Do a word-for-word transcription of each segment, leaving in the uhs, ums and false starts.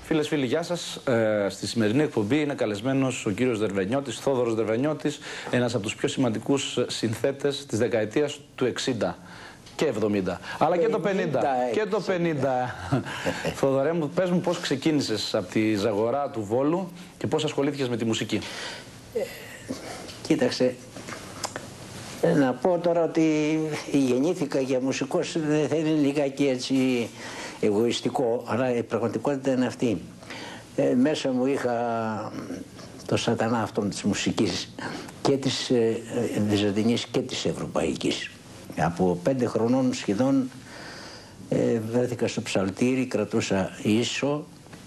Φίλες, φίλοι, γεια σας. Ε, στη σημερινή εκπομπή είναι καλεσμένος ο κύριος Δερβενιώτης, Θόδωρος Δερβενιώτης, ένας από τους πιο σημαντικούς συνθέτες της δεκαετίας του εξήντα και εβδομήντα, αλλά και το πενήντα. Και το πενήντα. Θόδωρε μου, πες μου πώς ξεκίνησες από τη Ζαγορά του Βόλου και πώς ασχολήθηκες με τη μουσική. Ε, κοίταξε, να πω τώρα ότι γεννήθηκα για μουσικός, δεν θα είναι λιγάκι έτσι εγωιστικό, αλλά η πραγματικότητα είναι αυτή. Ε, μέσα μου είχα το σατανά αυτόν της μουσικής και της ε, βυζαντινής και της ευρωπαϊκής. Από πέντε χρονών σχεδόν ε, βρέθηκα στο ψαλτήρι, κρατούσα ίσο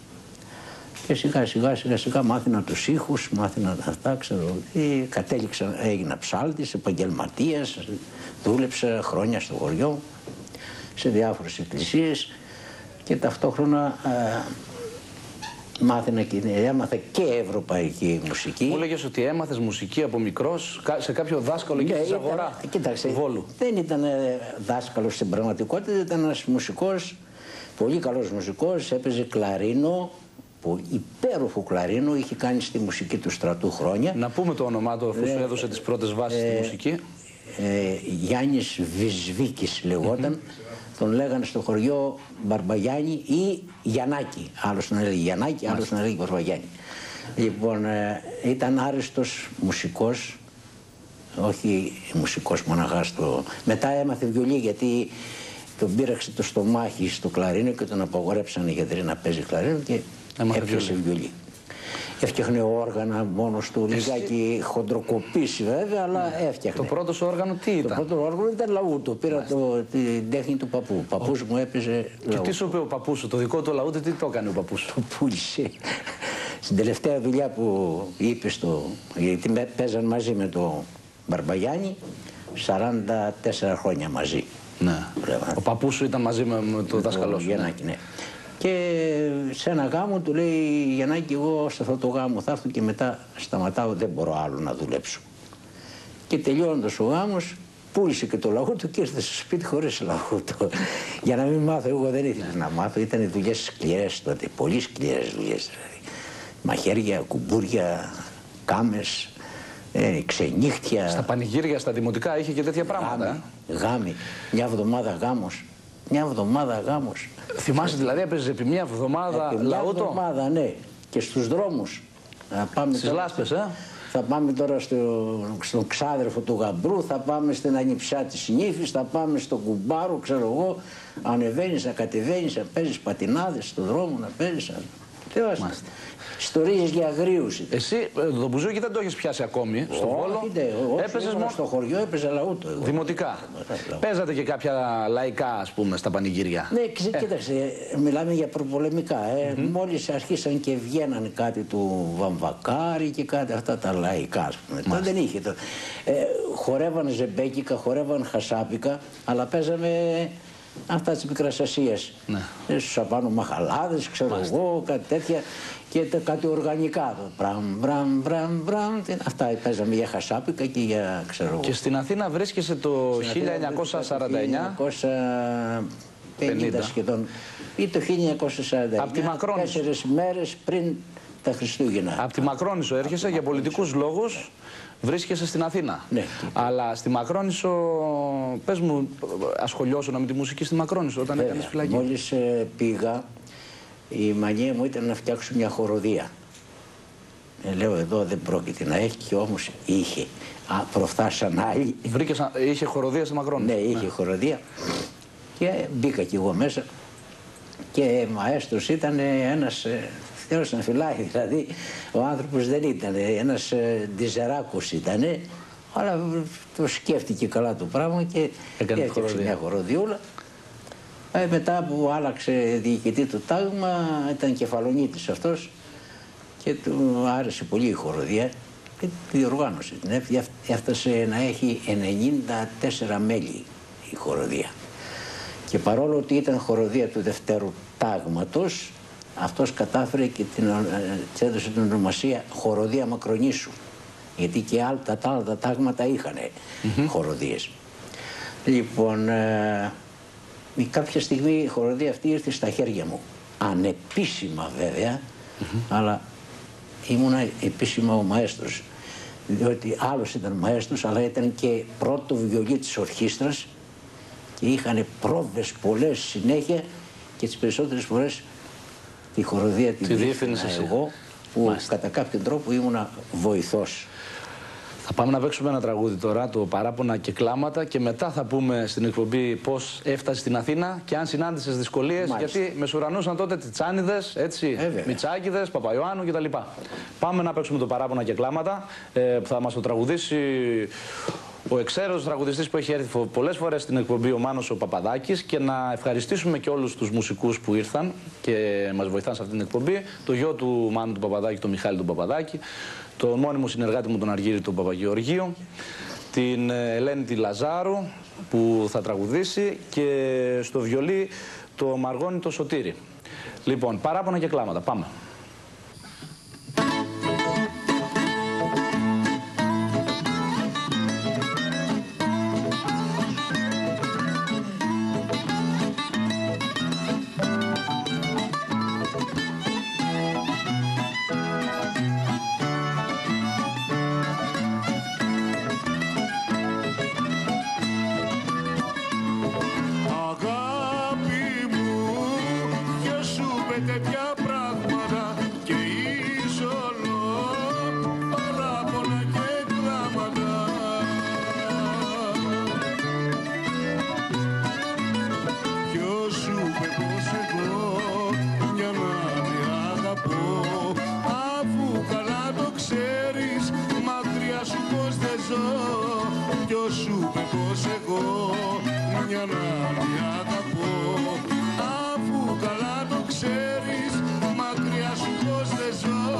και σιγά σιγά σιγά σιγά μάθαινα τους ήχους, μάθαινα αυτά, ξέρω, ή κατέληξα, έγινα ψάλτης, επαγγελματίας, δούλεψα χρόνια στο χωριό, σε διάφορες εκκλησίες και ταυτόχρονα ε, μάθαινα και, έμαθα και ευρωπαϊκή μουσική. Μου έλεγες ότι έμαθες μουσική από μικρός σε κάποιο δάσκαλο εκεί στη Ζαγορά του Βόλου. Δεν ήταν δάσκαλος στην πραγματικότητα, ήταν ένας μουσικός, πολύ καλός μουσικός, έπαιζε κλαρίνο, υπέροχο κλαρίνο, είχε κάνει στη μουσική του στρατού χρόνια. Να πούμε το όνομά του αφού ε, σου έδωσε τις πρώτες βάσεις ε, στη μουσική. Ε, Γιάννης Βυσβίκης λεγόταν. Τον λέγανε στο χωριό Μπαρμπαγιάννη ή Γιαννάκη. Άλλος τον έλεγε Γιαννάκη, άλλος τον έλεγε Μπαρμπαγιάννη. Λοιπόν, ε, ήταν άριστος μουσικός, όχι μουσικός μοναχά στο... Μετά έμαθε βιολί γιατί τον πήραξε το στομάχι στο κλαρίνο και τον απαγορέψανε οι γιατροί να παίζει κλαρίνο και έπιασε βιολί. Έφτιαχνε όργανα μόνος του, Εσύ... λιγάκι χοντροκοπήσει βέβαια, αλλά ναι. έφτιαχνε. Το πρώτο σου όργανο τι ήταν? Το πρώτο όργανο ήταν λαούτο. Πήρα το, την τέχνη του παππού. Ο παππούς μου έπαιζε λαούτο. Και τι σου είπε ο παππούς σου, το δικό του λαούτο, τι το έκανε ο παππούς σου? Το πούλησε. Στην τελευταία δουλειά που είπε στο... γιατί παίζαν μαζί με τον Μπαρμπαγιάννη, σαράντα τέσσερα χρόνια μαζί. Ναι. Ο παππούς σου ήταν μαζί με, με το δάσκαλό σου? Γιαννάκη, ναι. Και σε ένα γάμο του λέει Γιαννάκη, εγώ σε αυτό το γάμο θα έρθω και μετά σταματάω, δεν μπορώ άλλο να δουλέψω. Και τελειώνοντας ο γάμος πούλησε και το λαούτο και ήρθε στο σπίτι χωρίς λαούτο. Για να μην μάθω, εγώ δεν ήθελα να μάθω, ήταν δουλειές σκληρές τότε, πολύ σκληρές δουλειές δηλαδή. Μαχαίρια, κουμπούρια, κάμες, ε, ξενύχτια. Στα πανηγύρια, στα δημοτικά είχε και τέτοια πράγματα. Γάμοι, ε? γάμοι. Μια εβδομάδα γάμος. Μια εβδομάδα γάμος. Θυμάσαι δηλαδή έπαιζε επί μια εβδομάδα επί λαούτο? Μια εβδομάδα, ναι. Και στους δρόμους. Πάμε στις τώρα, λάσπες, ε? Θα πάμε τώρα στο, στον ξάδερφο του γαμπρού, θα πάμε στην Ανιψιά της Νύφης, θα πάμε στον Κουμπάρο, ξέρω εγώ. Ανεβαίνεις, να κατεβαίνεις, να παίζεις πατινάδες στον δρόμο, να παίζεις. Ιστορίες για αγρίους. Εσύ το μπουζούκι δεν το έχεις πιάσει ακόμη στο Βόλο? Έπαιζες μόνο στο χωριό, έπαιζε λαούτο. Εγώ. Δημοτικά. Παίζατε και κάποια λαϊκά, ας πούμε, στα πανηγύρια? Ναι, ε. κοίταξε, μιλάμε για προπολεμικά. Ε. Mm -hmm. Μόλις αρχίσαν και βγαίναν κάτι του Βαμβακάρη και κάτι αυτά τα λαϊκά, ας πούμε. Τώρα δεν είχε. Το. Ε, χορεύαν ζεμπέκικα, χορεύαν χασάπικα, αλλά παίζαμε αυτά της Μικράς Ασίας. Ναι. Ε, στους απάνω μαχαλάδες, ξέρω Μάλιστα. εγώ, κάτι τέτοια. Και κάτι οργανικά. Μπραμ, μπραμ, μπραμ, μπραμ. Αυτά παίζαμε για χασάπικα και για ξέρω. Και στην Αθήνα βρίσκεσαι το χίλια εννιακόσια σαράντα εννιά. χίλια εννιακόσια πενήντα σχεδόν. Ή το χίλια εννιακόσια σαράντα εννιά. Από τη Μακρόνισσο. Τέσσερις μέρες πριν τα Χριστούγεννα. Από τη Μακρόνισσο έρχεσαι για πολιτικούς λόγους. Βρίσκεσαι στην Αθήνα. Ναι. Αλλά στη Μακρόνισσο, πες μου, ασχολιώσου με τη μουσική στη Μακρόνισσο όταν έκανες φυλακή? Μόλις ε, πήγα. Η μανία μου ήταν να φτιάξω μια χοροδία. Ε, λέω εδώ δεν πρόκειται να έχει και όμως είχε. Α, προφθάσαν άλλοι. Βρήκες, είχε χοροδία στη Μακρόνισσο? Ναι, είχε ναι. χοροδία. Και μπήκα κι εγώ μέσα. Και μαέστρος ήταν ένας, θεός να φυλάει δηλαδή. Ο άνθρωπος δεν ήταν, ένας ντιζεράκος ήταν. Αλλά το σκέφτηκε καλά το πράγμα και έκανε έφτιαξε μια χοροδιούλα. Ε, μετά που άλλαξε διοικητή το τάγμα, ήταν κεφαλονίτης αυτός και του άρεσε πολύ η χοροδία και τη διοργάνωσε. Έφτασε να έχει ενενήντα τέσσερα μέλη η χοροδία. Και παρόλο ότι ήταν χοροδία του Δευτέρου Τάγματος, αυτός κατάφερε και την, της έδωσε την ονομασία Χοροδία Μακρονήσου. Γιατί και άλλα, τα άλλα τα τάγματα είχαν mm-hmm. χοροδίες. Λοιπόν, ε, κάποια στιγμή η χοροδία αυτή ήρθε στα χέρια μου. ανεπίσημα βέβαια, mm-hmm. αλλά ήμουνα επίσημα ο μαέστρος. Διότι άλλος ήταν μαέστρος, αλλά ήταν και πρώτο βιολί της ορχήστρας και είχαν πρόβες πολλές συνέχεια και τις περισσότερες φορές τη χοροδία τη διεύθυνα εγώ, που Μάλιστα. κατά κάποιον τρόπο ήμουνα βοηθός. Θα πάμε να παίξουμε ένα τραγούδι τώρα, το Παράπονα και Κλάματα, και μετά θα πούμε στην εκπομπή πώς έφτασε στην Αθήνα και αν συνάντησες δυσκολίες, Μάλιστα. γιατί μεσουρανούσαν τότε Τιτσάνιδες, έτσι, ε, Μητσάκηδες, Παπαϊωάννου κτλ. Πάμε να παίξουμε το Παράπονα και Κλάματα, ε, που θα μας το τραγουδήσει ο εξαίρετος τραγουδιστής που έχει έρθει πολλές φορές στην εκπομπή, ο Μάνος ο Παπαδάκης, και να ευχαριστήσουμε και όλους τους μουσικούς που ήρθαν και μας βοηθάνε σε αυτή την εκπομπή, το γιο του Μάνου του Παπαδάκη, τον Μιχάλη τον Παπαδάκη, τον μόνιμο συνεργάτη μου τον Αργύρη τον Παπαγεωργίου, την Ελένη τη Λαζάρου που θα τραγουδήσει και στο βιολί το Μαργόνη το Σωτήρη. Λοιπόν, Παράπονα και Κλάματα, πάμε. Τέτοια πράγματα και είσαι όλο παράπονα και κλάματα. Ποιος σου είπε πως εγώ για να με αγαπώ, αφού καλά το ξέρεις μακριά σου πως δεν ζω. Ποιος σου είπε πως εγώ για να με αγαπώ, αφού καλά το ξέρεις μακριά σου πως δεν ζω.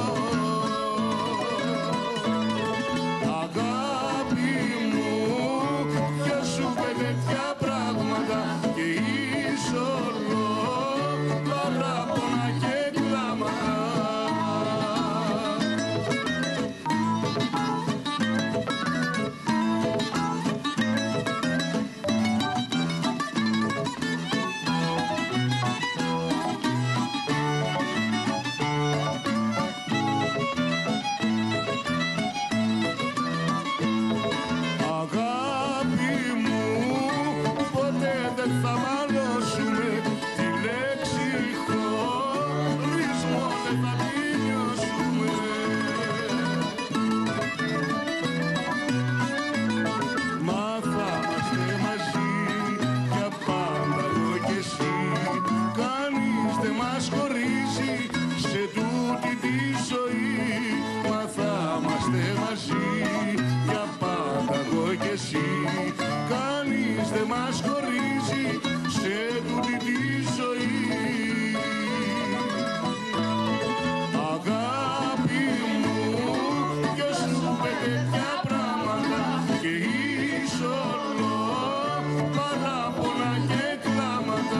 Αγάπη μου, ποιος σου είπε τέτοια πράγματα και είσαι όλο παράπονα και κλάματα. Κανείς δεν μας χωρίζει σε τούτη τη ζωή. Αγάπη μου, ποιος σου είπε τέτοια πράγματα και είσαι όλο παράπονα και κλάματα.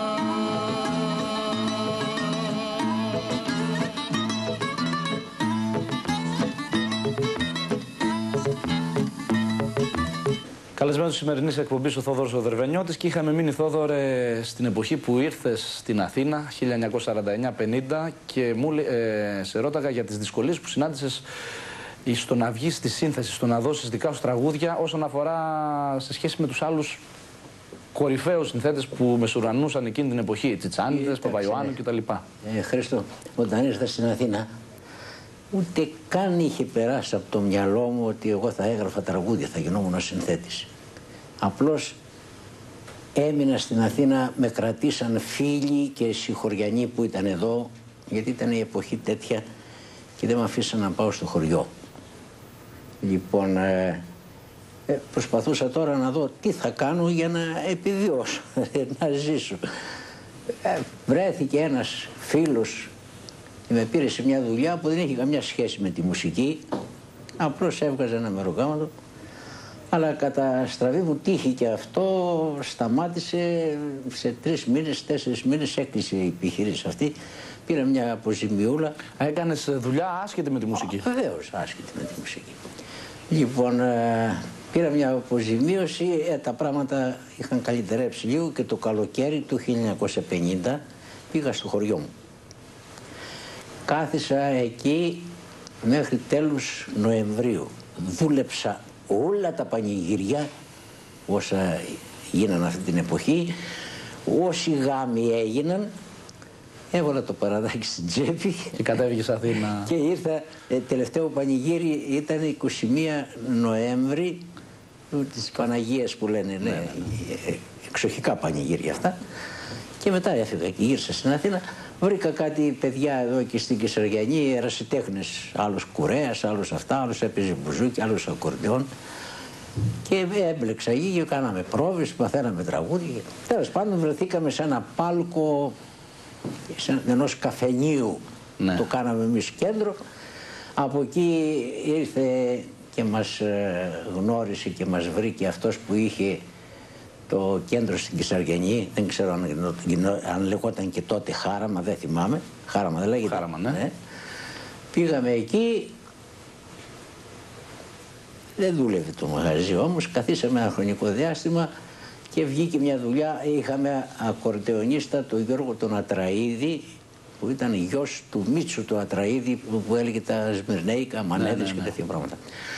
Καλεσμένος της σημερινής εκπομπής ο Θόδωρος ο Δερβενιώτης, και είχαμε μείνει, Θόδωρε, στην εποχή που ήρθες στην Αθήνα, χίλια εννιακόσια σαράντα εννιά πενήντα, και μου, ε, σε ρώταγα για τις δυσκολίες που συνάντησες στο να βγεις στη σύνθεση, στο να δώσεις δικά σου τραγούδια όσον αφορά σε σχέση με τους άλλους κορυφαίους συνθέτες που μεσουρανούσαν εκείνη την εποχή, Τσιτσάνιδες, Παπαϊωάννου κτλ. Ε, Χρήστο, όταν ήρθα στην Αθήνα, ούτε καν είχε περάσει από το μυαλό μου ότι εγώ θα έγραφα τραγούδια, θα γινόμουν συνθέτης. Απλώς έμεινα στην Αθήνα, με κρατήσαν φίλοι και συγχωριανοί που ήταν εδώ, γιατί ήταν η εποχή τέτοια και δεν με αφήσαν να πάω στο χωριό. Λοιπόν, ε, ε, προσπαθούσα τώρα να δω τι θα κάνω για να επιβιώσω, να ζήσω. Ε, βρέθηκε ένας φίλος και με πήρε σε μια δουλειά που δεν είχε καμιά σχέση με τη μουσική, απλώς έβγαζε ένα μεροκάματο, αλλά κατά στραβή μου τύχη και αυτό σταμάτησε σε τρεις μήνες, τέσσερις μήνες έκλεισε η επιχείρηση αυτή. Πήρα μια αποζημιούλα. Έκανες δουλειά άσχετη με τη μουσική? Βεβαίως, άσχετη με τη μουσική. Λοιπόν, ε, πήρα μια αποζημίωση, ε, τα πράγματα είχαν καλυτερέψει λίγο και το καλοκαίρι του χίλια εννιακόσια πενήντα πήγα στο χωριό μου. Κάθισα εκεί μέχρι τέλους Νοεμβρίου. Δούλεψα όλα τα πανηγύρια όσα γίνανε αυτή την εποχή, όσοι γάμοι έγιναν. Έβαλα το παραδάκι στην τσέπη και κατέβηκες Αθήνα. Και ήρθα, ε, τελευταίο πανηγύρι ήταν είκοσι μία Νοέμβρη της Παναγίας που λένε, ναι, ναι, ναι. Εξοχικά πανηγύρια αυτά. Και μετά έφυγα και γύρισα στην Αθήνα. Βρήκα κάτι παιδιά εδώ και στην Κεσαριανή, ερασιτέχνες, άλλος κουρέας, άλλος αυτά, άλλος έπαιζε μπουζούκι, άλλος ακορντεόν. Και έμπλεξα εκεί και κάναμε πρόβες, μαθαίναμε τραγούδια. Τέλος πάντων βρεθήκαμε σε ένα πάλκο ενός καφενείου, ναι. Το κάναμε εμείς κέντρο. Από εκεί ήρθε και μας γνώρισε και μας βρήκε αυτός που είχε το κέντρο στην Κεσαριανή. Δεν ξέρω αν, αν λεγόταν και τότε Χάραμα, δεν θυμάμαι. Χάραμα δεν λέγεται. Χάραμα, ναι. Ναι. Πήγαμε εκεί. Δεν δούλευε το μαγαζί όμως. Καθίσαμε ένα χρονικό διάστημα και βγήκε μια δουλειά. Είχαμε ακορντεονίστα τον Γιώργο τον Ατραίδη, που ήταν γιος του Μίτσου του Ατραίδη, που έλεγε τα Σμυρνέικα, μανέδες, ναι, ναι, ναι. Και τέτοια πράγματα.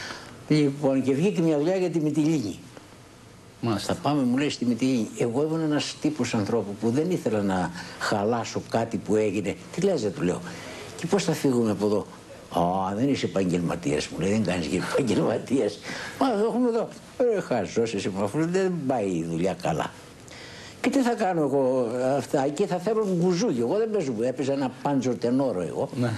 Λοιπόν, και βγήκε μια δουλειά για τη Μυτιλήνη. Μάλιστα. Θα πάμε, μου λέει, στη Μυτιλήνη. Εγώ ήμουν ένας τύπος ανθρώπου που δεν ήθελα να χαλάσω κάτι που έγινε. Τι λες, δεν του λέω. Και πώς θα φύγουμε από εδώ. Α, δεν είσαι επαγγελματίας, μου λέει, δεν κάνεις και επαγγελματίας. Μα εδώ έχουμε εδώ. Ρε χαζός εσύ, μου αφού δεν πάει η δουλειά καλά. Και τι θα κάνω εγώ αυτά, εκεί θα θέλω μπουζούκι. Εγώ δεν παίζω, έπαιζα ένα πάντζο τενόρο εγώ. Ναι.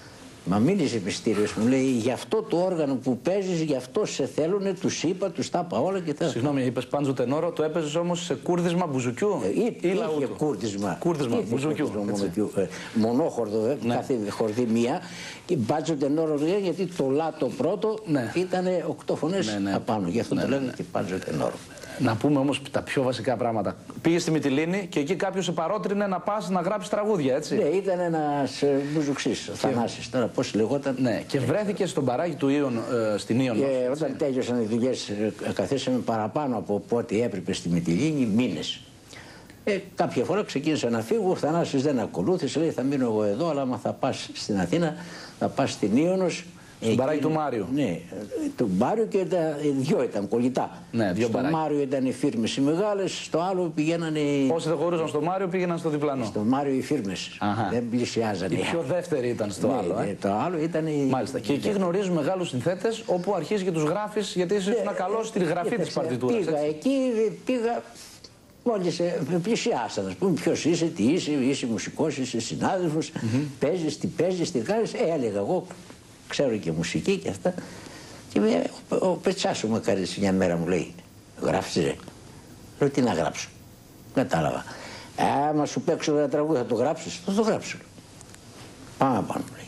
Μα μίλησε μυστήριος, μου λέει, γι' αυτό το όργανο που παίζεις, γι' αυτό σε θέλουνε, τους είπα, τους τα είπα όλα και τα. Συγγνώμη, είπες πάντζο τενόρο, το έπαιζες όμως σε κούρδισμα μπουζουκιού ε, ή, ή είχε κούρδισμα. Κούρδισμα, είχε μπουζουκιού. Κούρδισμα, ε, μονόχορδο, ναι. Κάθε χορδί μία. Και πάντζο τενόρο, γιατί το λά το πρώτο, ναι. Ήταν οκτώ φωνές, ναι, ναι. Απάνω. Γι' αυτό, ναι, το λένε, ναι. Και πάντζο τενόρο. Να πούμε όμως τα πιο βασικά πράγματα. Πήγες στη Μυτιλήνη και εκεί κάποιος σε παρότρινε να πας να γράψεις τραγούδια, έτσι. Ναι, ήταν ένας μπουζουξής, ο Θανάσης, τώρα πώς λεγόταν. Ναι, και βρέθηκε στον παράγει του Ήων, ε, στην Ήων. Και όταν τέλειωσαν οι δουλειές, καθίσαμε παραπάνω από ό,τι έπρεπε στη Μυτιλήνη, μήνες. Ε, κάποια φορά ξεκίνησα να φύγω, ο Θανάσης δεν ακολούθησε, λέει θα μείνω εγώ εδώ, αλλά άμα θα πας στην Αθήνα, θα πας στην Ήωνος. Στον παράγει του Μάριου. Ναι, του Μάριου και τα δυο ήταν κολλητά. Ναι, δύο στο Μάριο ήταν οι φίρμες οι μεγάλες, στο άλλο πηγαίνανε. Όσοι δεν χωρούσαν στο Μάριο πήγαιναν στο διπλανό. Στο Μάριο οι φίρμες. Δεν πλησιάζανε. Η πιο δεύτερη ήταν στο ναι, άλλο. Ε. Το άλλο ήταν η... Μάλιστα. Και εκεί γνωρίζουν μεγάλους συνθέτες όπου αρχίζει και τους γράφεις, γιατί είσαι ναι, καλός στη γραφή της παρτιτούρας. Πήγα έτσι. Εκεί, πήγα. Μόλις πλησιάσαν, ας πούμε, ποιος είσαι, τι είσαι, είσαι μουσικός, είσαι συνάδελφος, mm-hmm. Παίζεις, τι παίζεις, τι κάνεις. Ε, έλεγα εγώ. Ξέρω και μουσική και αυτά. Και με, ο, ο Πετσάς μου έκανε μια μέρα, μου λέει, γράφεις ρε. Λέω, τι να γράψω. Κατάλαβα. Άμα σου παίξω ένα τραγούδι θα το γράψεις, θα το γράψω. Πάμε πάνω, μου λέει.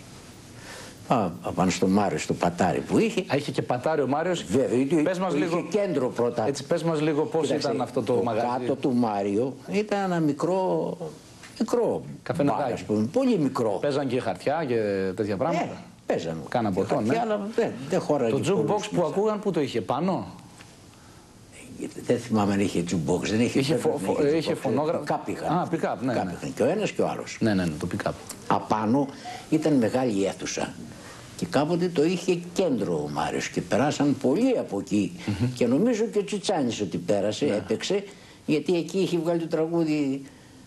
Πάμε πάνω στο Μάριο, στο πατάρι που είχε. Α, είχε και πατάρι ο Μάριος. Βέβαια, πες μας είχε λίγο, κέντρο πρώτα. Έτσι, πες μας λίγο πώς Κοίταξε, ήταν αυτό το, το μαγαζί. Κάτω του Μάριο ήταν ένα μικρό, μικρό καφενεδάκι, ας πούμε, πολύ μικρό. Παίζαν και χαρτιά και τέτοια πράγματα. Ε, παίζαν. Κάνα ποτό, ναι. Αλλά δεν, δεν χώραγε. Το jukebox που ακούγαν, πού το είχε, πάνω? Δεν θυμάμαι αν είχε jukebox, δεν είχε. Είχε, φο, φο, είχε, είχε φωνόγραφο. Pick-up είχαν. Α, pick-up, ναι, ναι. Και ο ένας και ο άλλος. Ναι, ναι, ναι, το pick-up. Απάνω ήταν μεγάλη αίθουσα. Και κάποτε το είχε κέντρο ο Μάριος και περάσαν πολλοί από εκεί. Mm-hmm. Και νομίζω και ο Τσιτσάνης ότι πέρασε, yeah. Έπαιξε, γιατί εκεί είχε βγάλει το τραγούδι.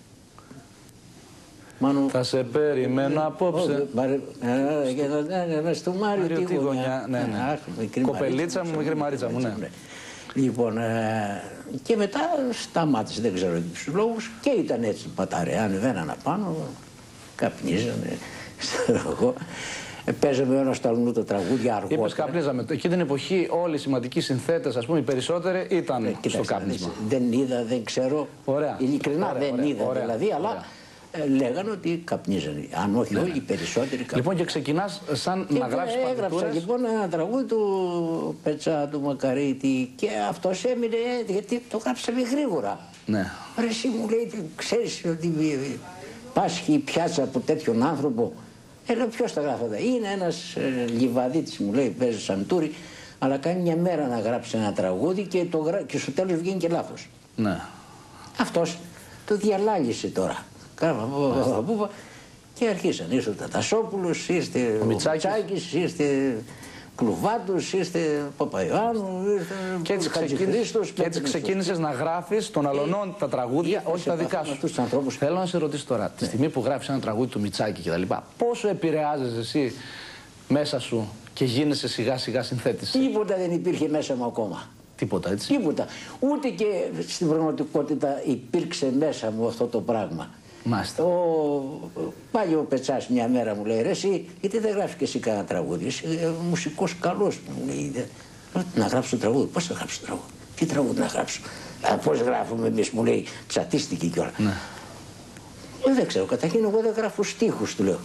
Μάνου... Θα σε περιμένω απόψε. Μες στο Μάριο τη γωνιά. Ναι, ναι. Κοπελίτσα μου, μικρή Μαρίτσα μου, ναι. Λοιπόν, και μετά σταμάτησε, δεν ξέρω τους λόγους, και ήταν έτσι πατάρε. Ανεβαίναν απάνω, καπνίζανε, ξέρω εγώ. Παίζαμε ένα στο αλλού τα τραγούδια αργότερα. Είπες καπνίζαμε. Εκεί την εποχή όλοι οι σημαντικοί συνθέτες, ας πούμε, οι περισσότεροι ήταν ε, στο κάπνισμα. Δεν είδα, δεν ξέρω. Ωραία. Ειλικρινά ωραία, δεν ωραία, είδα ωραία, δηλαδή, ωραία. αλλά ε, λέγανε ότι καπνίζανε. Αν όχι ναι. Όλοι, οι περισσότεροι καπνίζανε. Λοιπόν, και ξεκινάς σαν και να γράψεις παρτιτούρες. Έγραψα λοιπόν ένα τραγούδι του Πετσά, του Μακαρίτη, και αυτός έμεινε, γιατί το γράψαμε γρήγορα. Ναι. Ρε εσύ μου λέει, ξέρεις ότι πάσχει η πιάτσα από τέτοιον άνθρωπο. Ε, λέω, ποιος τα γράφοντα. Είναι ένας ε, Λιβαδίτης, μου λέει, παίζει σαντούρι, αλλά κάνει μια μέρα να γράψει ένα τραγούδι και, το γρα... και στο τέλος βγαίνει και λάθος. Ναι. Αυτός το διαλάγησε τώρα. Γράφαμε. Και αρχίσαν. Είστε ο Τατασόπουλος, είστε ο Μητσάκης, είστε Κλουβάτος, είστε Παπαϊωάννου, και έτσι, ξεκίνησες, και έτσι ξεκίνησες να γράφεις των αλωνών τα τραγούδια, όχι τα δικά σου. Θέλω να σε ρωτήσω τώρα, τη στιγμή που γράφεις ένα τραγούδι του Μητσάκη κτλ., πόσο επηρεάζεσαι εσύ μέσα σου και γίνεσαι σιγά σιγά συνθέτης? Τίποτα δεν υπήρχε μέσα μου ακόμα. Τίποτα, έτσι. Τίποτα. Ούτε και στην πραγματικότητα υπήρξε μέσα μου αυτό το πράγμα. Μάλιστα. Ο... Πάλι ο Πετσάς μια μέρα μου λέει: ρε εσύ, γιατί δεν γράφει και εσύ κανένα τραγούδι? Είσαι μουσικός καλός, μου λέει. Να γράψω τραγούδι. Πώς θα γράψω τραγούδι? Τι τραγούδι να γράψω? Πώς γράφουμε εμείς, μου λέει, ψατίστηκε κιόλα. Ναι. Ε, δεν ξέρω, καταρχήν εγώ δεν γράφω στίχους, του λέω.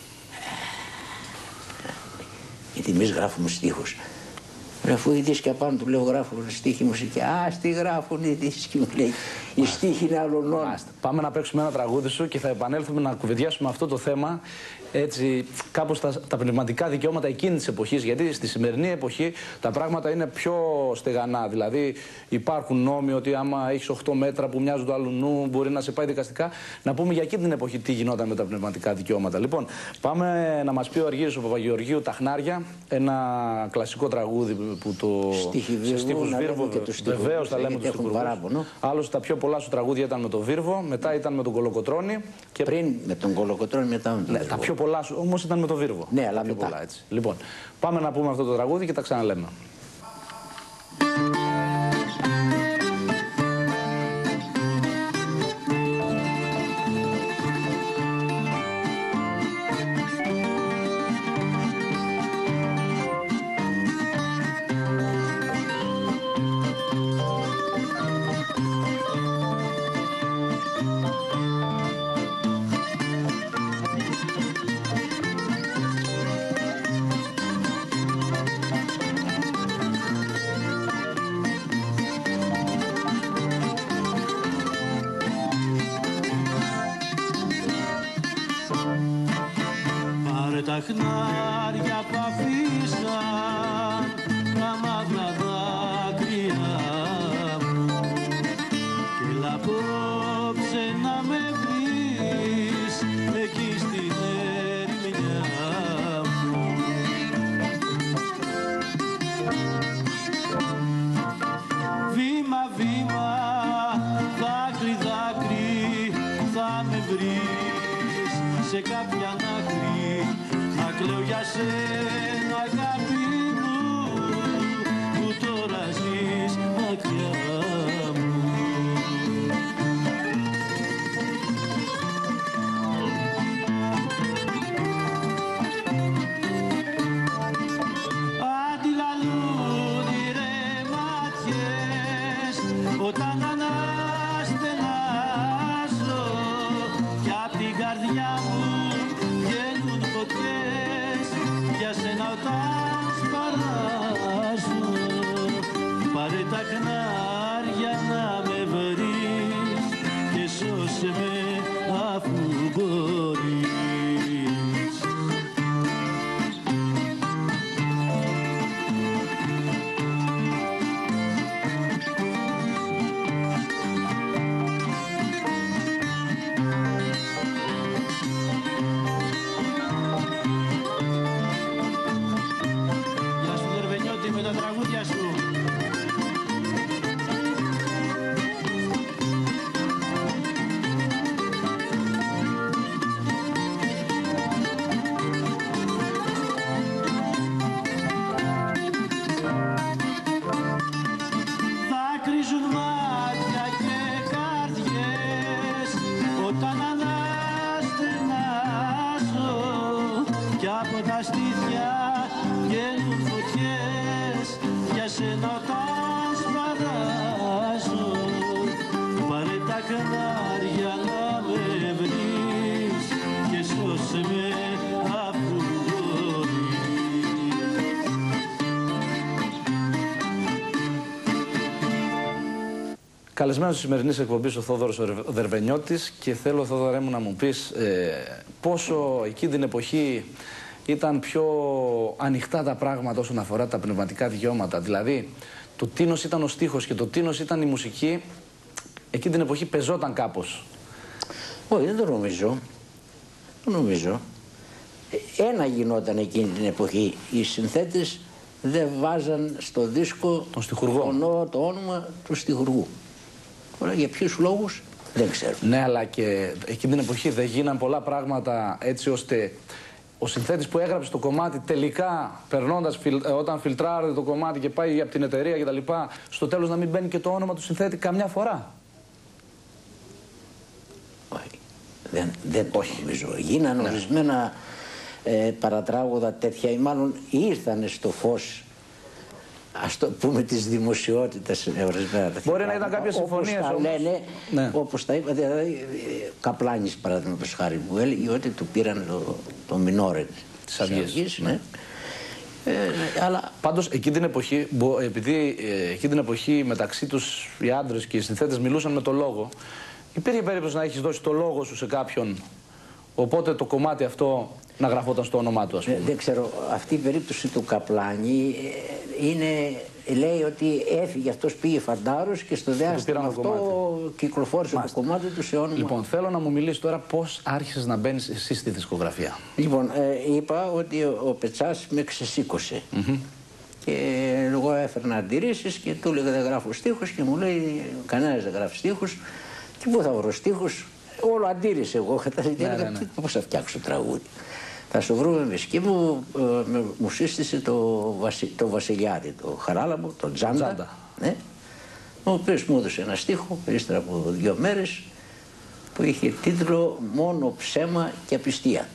Γιατί εμείς γράφουμε στίχους. Αφού οι δίσκοι απάνω του λέω γράφουν στίχη μουσική. Α, τι γράφουν οι δίσκοι, μου λέει. Οι στίχοι είναι αλλονών. Πάμε να παίξουμε ένα τραγούδι σου και θα επανέλθουμε να κουβεντιάσουμε αυτό το θέμα. Έτσι, κάπως τα, τα πνευματικά δικαιώματα εκείνη της εποχής. Γιατί στη σημερινή εποχή τα πράγματα είναι πιο στεγανά. Δηλαδή, υπάρχουν νόμοι ότι άμα έχεις οκτώ μέτρα που μοιάζουν του αλουνού, μπορεί να σε πάει δικαστικά. Να πούμε για εκείνη την εποχή τι γινόταν με τα πνευματικά δικαιώματα. Λοιπόν, πάμε να μας πει ο Αργύρης ο Παπαγεωργίου τα Χνάρια, ένα κλασικό τραγούδι που το. Σε στίχους Βίρβο. Βεβαίως τα λέμε του στίχους. Άλλωστε τα πιο πολλά σου τραγούδια ήταν με τον Βίρβο, μετά ήταν με τον Κολοκοτρώνη. Και... Πριν με τον Κολοκοτρώνη, μετά με τον ναι, τα πιο πολλά σου όμως ήταν με τον Βίρβο. Ναι, αλλά μετά. Πολλά, έτσι. Λοιπόν, πάμε να πούμε αυτό το τραγούδι και τα ξαναλέμε. Τα χνάρια που αφήσαν τα μαύρα δάκρυα μου και έλα απόψε να με βρεις εκεί στην ερημιά μου. Βήμα, βήμα, δάκρυ, δάκρυ θα με βρεις σε κάποια άκρη. Να κλαίω για σένα, αγάπη μου, που τώρα ζεις μακριά μου. Αντιλαλούν οι ρε ματιές όταν αναστενάζω κι απ' την καρδιά μου βγαίνουν φωτιές για σένα όταν σπαράζω. Πάρε τα χνάρια να με βρεις και σώσε με αφού μπορείς. Με τα τραγούδια σου. Δάκρυζουν μάτια και καρδιές όταν αναστενάζω κι από τα στήθια βγαίνουν φωτιές για σένα όταν σπαράζω. Πάρε τα χνάρια να με βρεις και σώσε με αφού μπορείς. Καλεσμένος της σημερινής εκπομπής ο Θόδωρος ο Δερβενιώτης και θέλω, Θόδωρε μου, να μου πεις ε, πόσο εκείνη την εποχή ήταν πιο ανοιχτά τα πράγματα όσον αφορά τα πνευματικά δικαιώματα. Δηλαδή, το τίνος ήταν ο στίχος και το τίνος ήταν η μουσική. Εκείνη την εποχή πεζόταν κάπως. Όχι, δεν το νομίζω. Δεν νομίζω. Ένα γινόταν εκείνη την εποχή. Οι συνθέτες δεν βάζαν στο δίσκο το, το όνομα του στιχουργού. Τώρα για ποιους λόγους δεν ξέρω. Ναι, αλλά και εκείνη την εποχή δεν γίναν πολλά πράγματα έτσι ώστε ο συνθέτης που έγραψε το κομμάτι τελικά περνώντας, όταν φιλτράρεται το κομμάτι και πάει από την εταιρεία κτλ. Στο τέλος να μην μπαίνει και το όνομα του συνθέτη καμιά φορά. Όχι. Δεν, δεν το νομίζω. Γίναν ναι. ορισμένα ε, παρατράγουδα τέτοια ή μάλλον ήρθαν στο φως, ας το πούμε, της δημοσιότητας ορισμένα. Μπορεί να ήταν κάποιες συμφωνίες όπως τα λένε, ναι. όπως τα είπα, δηλαδή Καπλάνης παραδείγματος χάρη που έλεγε ότι του πήραν το, το μινόρε της Αυγής. Ναι. Ε, αλλά... Πάντως εκείνη την εποχή, επειδή ε, εκείνη την εποχή μεταξύ τους οι άντρες και οι συνθέτες μιλούσαν με το λόγο, υπήρχε περίπτωση να έχεις δώσει το λόγο σου σε κάποιον, οπότε το κομμάτι αυτό να γραφόταν στο όνομά του, ας πούμε. Ε, δεν ξέρω, αυτή η περίπτωση του Καπλάνη ε, είναι, λέει ότι έφυγε, αυτός πήγε φαντάρος και στο διάστημα αυτό κομμάτι. Κυκλοφόρησε Μάλιστα. το κομμάτι του σε όνομα. Λοιπόν, θέλω να μου μιλήσεις τώρα πώς άρχισες να μπαίνεις εσύ στη δισκογραφία. Λοιπόν, ε, είπα ότι ο, ο Πετσάς με ξεσήκωσε. Mm-hmm. Και εγώ έφερνα αντιρρήσεις και του έλεγα δεν γράφω στίχους και μου λέει κανένας δεν γράφει στίχους. Και πού θα βρω στίχους, όλο αντίρρησε εγώ. Ναι, ναι, ναι. Πώς θα φτιάξω τραγούδι. Θα σου βρούμε εμείς. Και μου, ε, μου σύστησε το, βασι, το Βασιλιάδη, το Χαράλαμπο, το Τζάντα. Τζάντα. Ναι, ο οποίος μου έδωσε ένα στίχο, ύστερα από δύο μέρες, που είχε τίτλο «Μόνο ψέμα και απιστία».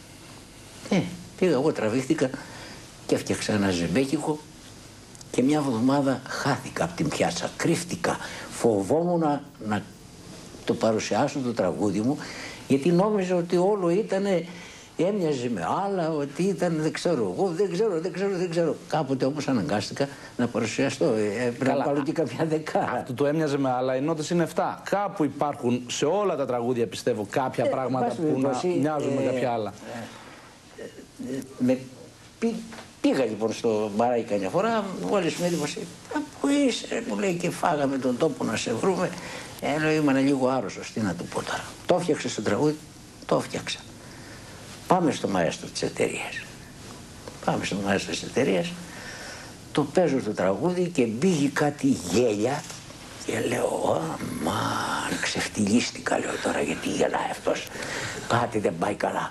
Ε, πήγα εγώ, τραβήχτηκα και έφτιαξα ένα ζεμπέκικο και μια εβδομάδα χάθηκα από την πιάτσα, κρύφτηκα, φοβόμουν να, να το παρουσιάσω το τραγούδι μου, γιατί νόμιζα ότι όλο ήτανε, έμοιαζε με άλλα, ότι ήταν δεν ξέρω εγώ, δεν ξέρω, δεν ξέρω, δεν ξέρω. Κάποτε όμως αναγκάστηκα να παρουσιαστώ, ε, πρέπει να πάρω και κάποια δεκάρα. Αυτό το έμοιαζε με άλλα, οι νότες είναι εφτά. Κάπου υπάρχουν σε όλα τα τραγούδια, πιστεύω, κάποια ε, πράγματα που να ε, μοιάζουν ε, με κάποια άλλα. Ε, ε, με, πή, πήγα λοιπόν στο μπαράκι καμιά φορά, μόλις με έτοιμασε, πού είσαι, μου λέει, και φάγαμε τον τόπο να σε βρούμε. Ε, λέω, ήμουν λίγο άρρωστος, τι να του πω τώρα. Το έφτιαξα στο τραγούδι, το έφτιαξα. Πάμε στο μαέστρο της εταιρείας. Πάμε στο μαέστρο της εταιρείας, το παίζω το τραγούδι και μπήγει κάτι γέλια και λέω, αμάν, ξεφτυλίστηκα, λέω τώρα, γιατί γελάει αυτός, κάτι δεν πάει καλά.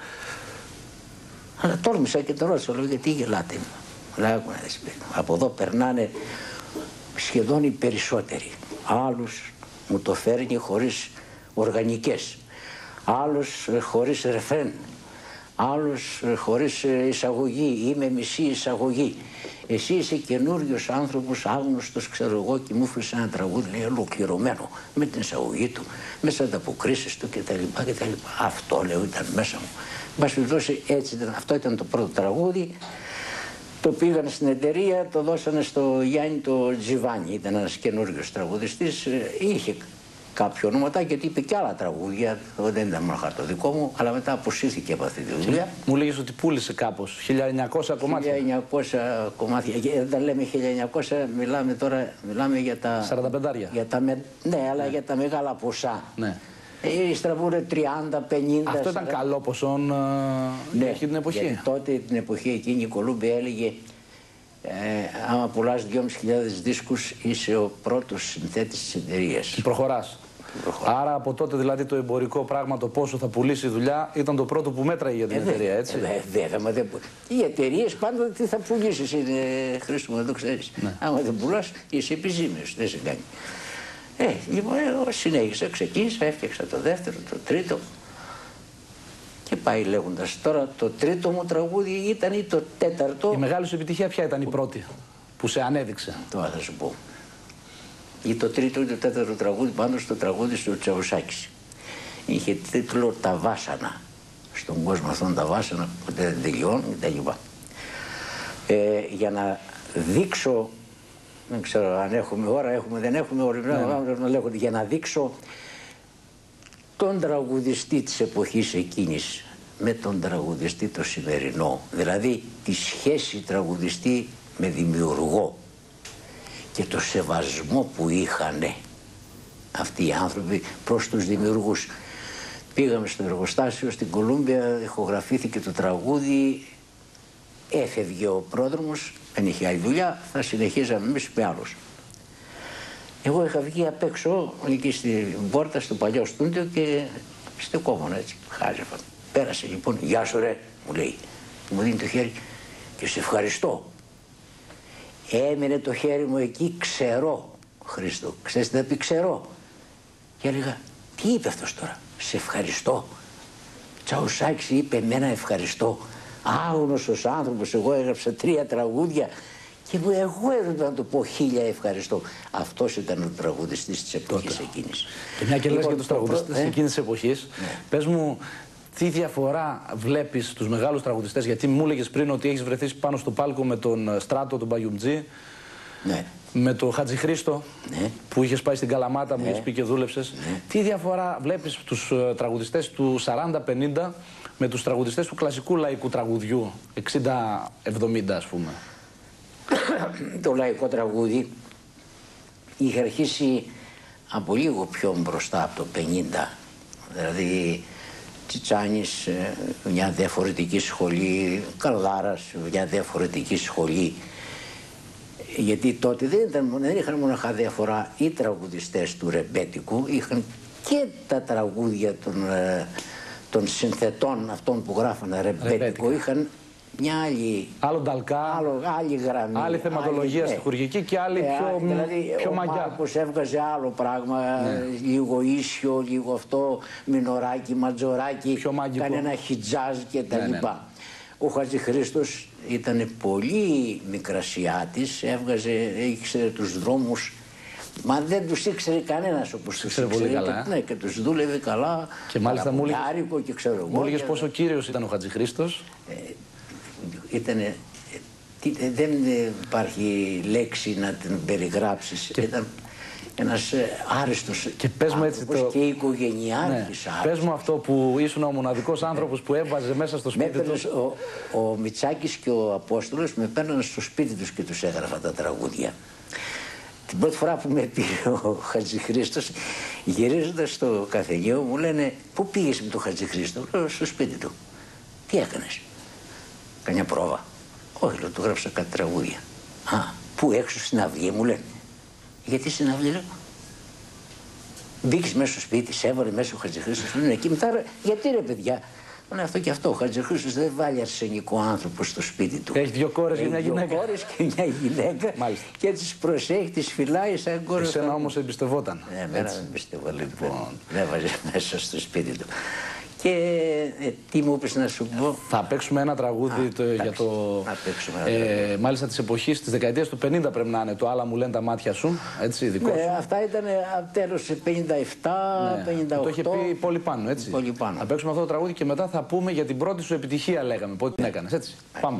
Αλλά τόλμησα και το ρώτησα, λέω, γιατί γελάτε. Λέω, από εδώ περνάνε σχεδόν οι περισσότεροι. Άλλους μου το φέρνει χωρίς οργανικές, άλλους χωρίς ρεφρέν, άλλους χωρίς εισαγωγή, είμαι μισή εισαγωγή. Εσύ είσαι καινούριος άνθρωπος, άγνωστος, ξέρω εγώ, και μου έφερε ένα τραγούδι, λέει, ολοκληρωμένο, με την εισαγωγή του, με τις ανταποκρίσεις του κτλ. κτλ. Αυτό, λέω, ήταν μέσα μου. Μπας περιπτώσει, έτσι ήταν, αυτό ήταν το πρώτο τραγούδι. Το πήγαν στην εταιρεία, το δώσανε στο Γιάννη το Τζιβάνι, ήταν ένας καινούριος τραγουδιστής, είχε κάποιο ονοματάκι γιατί είπε και άλλα τραγούδια, δεν ήταν μόνο το δικό μου, αλλά μετά αποσύρθηκε από αυτή τη δουλειά. Μου λέγεις ότι πούλησε κάπως, χίλια εννιακόσια κομμάτια. χίλια εννιακόσια κομμάτια, και όταν λέμε χίλια εννιακόσια μιλάμε τώρα, μιλάμε για τα... σαράντα πεντάρια. Για τα με, ναι, αλλά ναι. για τα μεγάλα ποσά. Ναι. Ύστερα βγούνε τριάντα, πενήντα. Αυτό ήταν σαράντα... καλό ποσό ναι, εκείνη την εποχή. Γιατί τότε την εποχή εκείνη η Κολούμπη έλεγε ε, άμα πουλάς δυόμισι χιλιάδες δίσκους είσαι ο πρώτος συνθέτης της εταιρείας. Και προχωράς. Προχωρά. Άρα από τότε δηλαδή το εμπορικό πράγμα, το πόσο θα πουλήσει η δουλειά, ήταν το πρώτο που μέτραγε για την ε, εταιρεία, έτσι. Βέβαια, ε, οι εταιρείες πάντα τι θα πουλήσεις, είναι Χρήστο μου, δεν το ξέρεις. Ναι. Άμα δεν πουλάς είσαι επιζήμιος, δεν σε κάνει. Ε, λοιπόν, εγώ συνέχισα, ξεκίνησα, έφτιαξα το δεύτερο, το τρίτο και πάει λέγοντας. Τώρα το τρίτο μου τραγούδι ήταν ή το τέταρτο. Η μεγάλη σου επιτυχία ποια ήταν η πρώτη που σε ανέδειξε? Τώρα θα σου πω. Ή το τρίτο ή το τέταρτο τραγούδι πάνω στο τραγούδι του Τσαουσάκης. Είχε τίτλο «Τα βάσανα». Στον κόσμο αυτόν τα βάσανα που δεν τελειώνουν κτλ. Ε, για να δείξω, δεν ξέρω αν έχουμε ώρα, έχουμε, δεν έχουμε ώρα, ναι, ναι. για να δείξω τον τραγουδιστή της εποχής εκείνης με τον τραγουδιστή το σημερινό, δηλαδή τη σχέση τραγουδιστή με δημιουργό και το σεβασμό που είχαν αυτοί οι άνθρωποι προς τους δημιουργούς. πήγαμε στο εργοστάσιο στην Κολούμπια, ηχογραφήθηκε το τραγούδι, έφευγε ο πρόδρομος, δεν είχε άλλη δουλειά, θα συνεχίζαμε εμείς με άλλους. Εγώ είχα βγει απ' έξω, εκεί στην πόρτα, στο παλιό στούντιο και στεκόμουν έτσι, χάζευα. Πέρασε λοιπόν, γεια σου ρε, μου λέει, μου δίνει το χέρι και σε ευχαριστώ. Έμεινε το χέρι μου εκεί ξερό, Χρήστο, ξέρεις τι θα πει ξερό. Και έλεγα, τι είπε αυτός τώρα, σε ευχαριστώ. Τσαουσάκης είπε εμένα ευχαριστώ. Άγνωστος άνθρωπος, εγώ έγραψα τρία τραγούδια και μου εγώ έπρεπε να του πω χίλια ευχαριστώ. Αυτός ήταν ο τραγουδιστής της εποχής εκείνης. Και μια και λες Λοιπόν, για τους τραγουδιστές ε? εκείνης της εποχής, ναι. Πες μου τι διαφορά βλέπεις στους μεγάλους τραγουδιστές, γιατί μου έλεγες πριν ότι έχεις βρεθεί πάνω στο πάλκο με τον Στράτο, τον Μπαγιουμτζή, ναι. με τον Χατζη Χρήστο, ναι. που είχες πάει στην Καλαμάτα, μου ναι. είχες πει και δούλεψες. Ναι. Τι διαφορά βλέπεις τους τραγουδιστές του σαράντα πενήντα με τους τραγουδιστές του κλασικού λαϊκού τραγουδιού, εξήντα εβδομήντα ας πούμε? Το λαϊκό τραγούδι είχε αρχίσει από λίγο πιο μπροστά από το πενήντα. Δηλαδή Τσιτσάνης, μια διαφορετική σχολή, Καλδάρας, μια διαφορετική σχολή. Γιατί τότε δεν, ήταν, δεν είχαν μοναχά διαφορά οι τραγουδιστές του ρεμπέτικου, είχαν και τα τραγούδια των, των συνθετών αυτών που γράφανε ρεμπέτικο, ρεμπέτικο. Είχαν μια άλλη, άλλο νταλκά, άλλο, άλλη γραμμή, άλλη θεματολογία άλλη, στη χουργική και άλλη ε, πιο, δηλαδή, πιο ο μαγιά. Μάρκος έβγαζε άλλο πράγμα, ναι. λίγο ίσιο, λίγο αυτό, μινοράκι, ματζοράκι, κανένα χιτζάζ και τα ναι, λοιπά. Ναι, ναι. Ο Χατζη Χρήστος ήταν πολύ μικρασιάτης, έβγαζε, ήξερε τους δρόμους, μα δεν τους ήξερε κανένας όπως τους ήξερε. Πολύ καλά, και, ναι, και τους δούλευε καλά. Και μάλιστα μου έλεγες πόσο κύριος ήταν ο Χατζη Χρήστος. Ε, ήτανε, ε, δεν υπάρχει λέξη να την περιγράψεις. Και... Ήταν ένας ε, άριστος και πες μου έτσι το... και οικογενειάρχης. Ναι. Πες μου αυτό που ήσουν ο μοναδικός άνθρωπος που έβαζε μέσα στο σπίτι του. Ο, ο Μητσάκης και ο Απόστολος με παίρνανε στο σπίτι τους και τους έγραφα τα τραγούδια. Την πρώτη φορά που με πήρε ο Χατζη Χρήστος, γυρίζοντας στο καφενείο, μου λένε πού πήγες με τον Χατζη Χρήστο? Λέω στο σπίτι του. Τι έκανες? Κανιά πρόβα? Όχι, λέω, του γράψα κάτι τραγούδια. Α, πού? Έξω στην αυλή, μου λένε. Γιατί στην αυλή? Λέω. Μπήκες μέσα στο σπίτι, σε έβαλε μέσα ο Χατζη Χρήστος. Λένε εκεί μετά, γιατί ρε παιδιά? Λένε αυτό και αυτό. Ο Χατζη Χρήστος δεν βάλει αρσενικό άνθρωπο στο σπίτι του. Έχει δύο κόρες και μια γυναίκα. Δύο κόρες και μια γυναίκα. Μάλιστα. Και τις προσέχει, τις φυλάει σαν κόρες. Εσένα όμως εμπιστευόταν. Ναι, εμένα δεν εμπιστευόταν. Λοιπόν, δεν βάζει μέσα στο σπίτι του. Και ε, τι μου είπες να σου πω? Θα παίξουμε ένα τραγούδι Α, το, για το. Να παίξουμε ένα τραγούδι. Ε, μάλιστα της εποχής, της δεκαετίας του πενήντα πρέπει να είναι. Το Άλλα μου λένε τα μάτια σου. Έτσι, δικό ναι, σου. Αυτά ήταν τέλος πενήντα επτά, ναι, πενήντα οκτώ. Το είχε πει πολύ πάνω, έτσι. Πολύ πάνω. Θα παίξουμε αυτό το τραγούδι και μετά θα πούμε για την πρώτη σου επιτυχία, λέγαμε. Πότε την έκανες, έτσι. Ναι. Πάμε.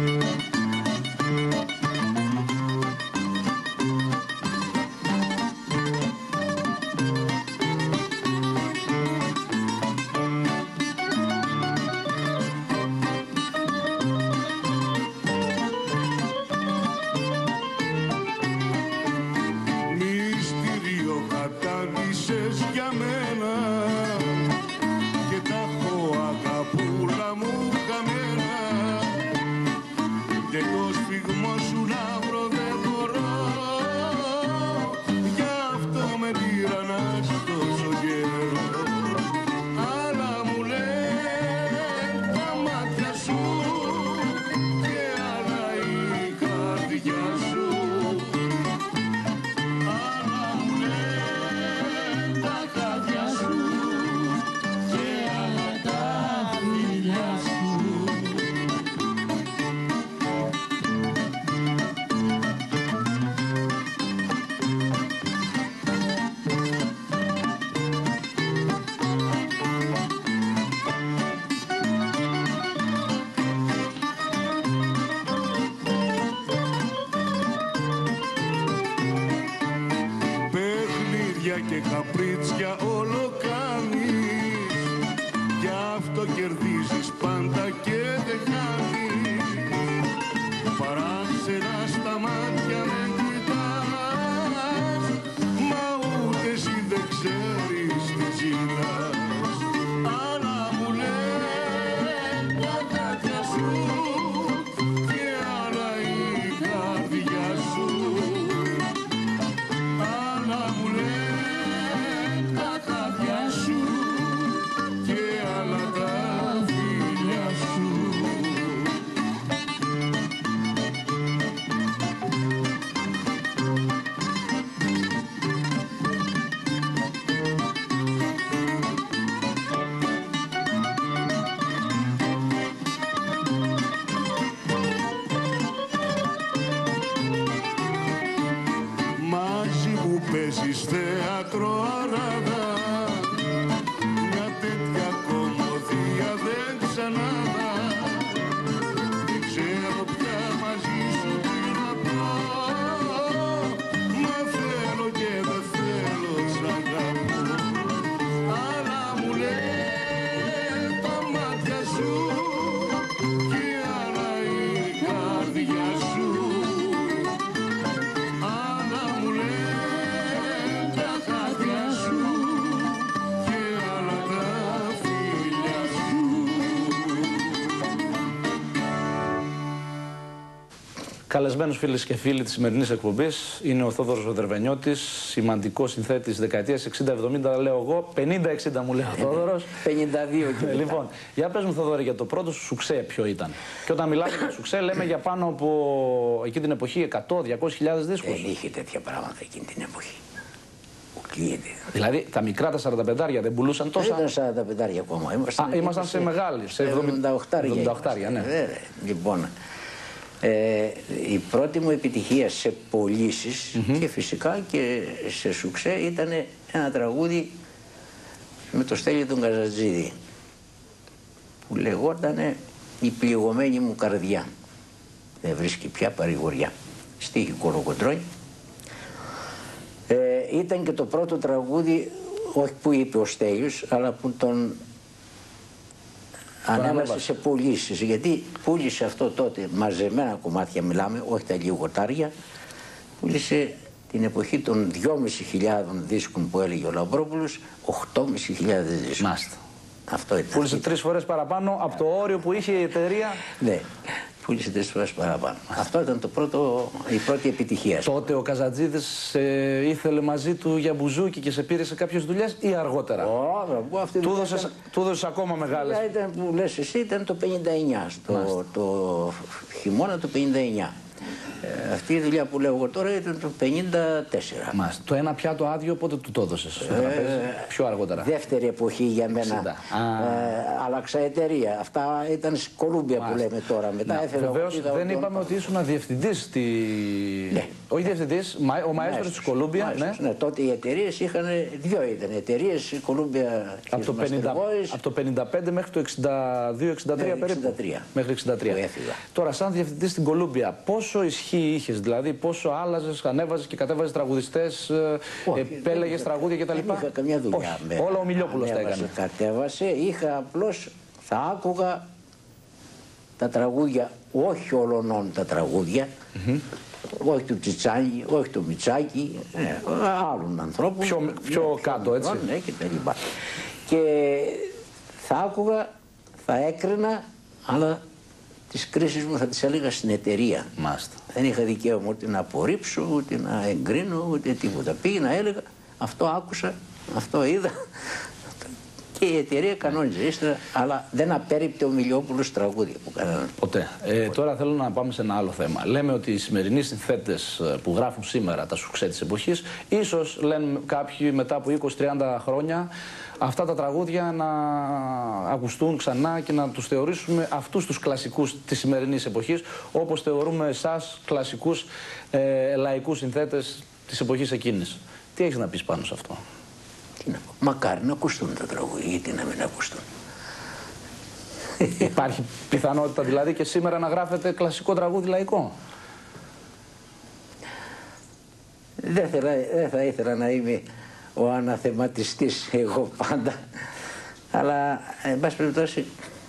Και καπρίτσια όλο κάνεις, γι' αυτό κερδίζεις πάντα και δεν χάνεις. Παράξενα στα μάτια με κοιτάς, μα ούτε εσύ δεν ξέρεις τι ζητάς. Καλεσμένος, φίλες και φίλοι της σημερινής εκπομπής, είναι ο Θόδωρος ο Δερβενιώτης, σημαντικός συνθέτης δεκαετίας εξήντα εβδομήντα, λέω εγώ, πενήντα εξήντα μου λέει ο Θόδωρος. πενήντα δύο και μετά. Λοιπόν, για πες μου, Θόδωρη, για το πρώτο σου σουξέ ποιο ήταν? Και όταν μιλάμε για σουξέ, λέμε για πάνω από εκείνη την εποχή εκατό με διακόσιες χιλιάδες δίσκους. Δεν είχε τέτοια πράγματα εκείνη την εποχή. Δηλαδή τα μικρά τα σαρανταπεντάρια δεν πουλούσαν τόσα? Δεν ήταν σαρανταπεντάρια ακόμα. Ήμασταν, Α, ήμασταν σε μεγάλη, σε εβδομήντα οκτώ. Ναι. Βέβαια. Λοιπόν, ε, η πρώτη μου επιτυχία σε πωλήσεις mm-hmm. και φυσικά και σε σουξέ ήταν ένα τραγούδι με το Στέλιο τον Καζατζίδη που λεγότανε «Η πληγωμένη μου καρδιά δεν βρίσκει πια παρηγοριά». Στίχη Κολοκοντρώνη. Ε, ήταν και το πρώτο τραγούδι, όχι που είπε ο Στέλιος, αλλά που τον ανέβασε σε πωλήσεις. Γιατί πούλησε αυτό τότε, μαζεμένα κομμάτια μιλάμε, όχι τα λιγοτάρια, πούλησε την εποχή των δυόμισι χιλιάδων δίσκων που έλεγε ο Λαμπρόπουλος, οκτώ χιλιάδες πεντακόσιους δίσκους. Μάστε. Αυτό ήταν. Πούλησε τρεις φορές παραπάνω από το όριο που είχε η εταιρεία. Ναι. Πούλησε τρεις φορές παραπάνω. Αυτό ήταν το πρώτο, η πρώτη επιτυχία. Τότε ο Καζατζίδης ε, ήθελε μαζί του για μπουζούκι και σε πήρε σε κάποιες δουλειές ή αργότερα? Oh, αυτή του έδωσες ήταν... ακόμα μεγάλες? Ήταν που λες εσύ, ήταν το πενήντα εννιά, στο, το χειμώνα του πενήντα εννιά. Ε, αυτή η δουλειά που λέω εγώ τώρα ήταν το πενήντα τέσσερα. Μάλιστα. Το ένα πιάτο άδειο πότε του το έδωσες στο τραπέζι? Ε, πιο αργότερα. Δεύτερη εποχή για μένα. Ε, άλλαξα εταιρεία. Αυτά ήταν στην Κολούμπια που λέμε τώρα. Μετά ναι, έφερα. Βεβαίως δεν τον... είπαμε ότι ήσουν διευθυντής στη... Ναι. Όχι διευθυντής, ο μαέστρος της Κολούμπια. Ναι. Ναι, τότε οι εταιρείες είχαν δύο ήταν. Εταιρείες Κολούμπια από το, πενήντα, από το πενήντα πέντε μέχρι το εξήντα δύο εξήντα τρία ναι, περίπου. εξήντα τρία. Μέχρι εξήντα τρία. Τώρα, σαν διευθυντής στην Κολούμπια, πόσο ισχύ είχες, δηλαδή πόσο άλλαζες, ανέβαζες και κατέβαζες τραγουδιστές, επέλεγες τραγούδια κτλ? Δεν είχα καμιά δουλειά. Με... Όλα ο Μιλιόπουλος τα έκανε. Κατέβασε, είχα απλώς, θα άκουγα τα τραγούδια, όχι όλων τα τραγούδια, mm-hmm. όχι του Τσιτσάνη, όχι του Μιτσάκη, ναι, άλλων ανθρώπων. Πιο, πιο ναι, κάτω, έτσι. Ναι, και τα λοιπά. Και θα άκουγα, θα έκρινα, αλλά τις κρίσεις μου θα τις έλεγα στην εταιρεία. Μάλιστα. Δεν είχα δικαίωμα ούτε να απορρίψω, ούτε να εγκρίνω, ούτε τίποτα. Πήγαινα, έλεγα, αυτό άκουσα, αυτό είδα. Και η εταιρεία κανόνιζε ύστερα, αλλά δεν απέρριπτε ο Μιλιόπουλος τραγούδια που κάνανε. Ποτέ. Ε, Ποτέ. Τώρα θέλω να πάμε σε ένα άλλο θέμα. Λέμε ότι οι σημερινοί συνθέτες που γράφουν σήμερα τα σουξέ της εποχής, ίσως λένε κάποιοι μετά από είκοσι τριάντα χρόνια, αυτά τα τραγούδια να ακουστούν ξανά και να τους θεωρήσουμε αυτούς τους κλασικούς της σημερινής εποχής, όπως θεωρούμε εσάς κλασικούς ε, λαϊκούς συνθέτες της εποχής εκείνης. Τι έχεις να πεις πάνω σε αυτό? Τι να πω. Μακάρι να ακουστούν τα τραγούδια, γιατί να μην ακουστούν. Υπάρχει πιθανότητα δηλαδή και σήμερα να γράφετε κλασικό τραγούδι λαϊκό? Δεν, θέλα, δεν θα ήθελα να είμαι ο αναθεματιστής εγώ πάντα, αλλά εν πάση περιπτώσει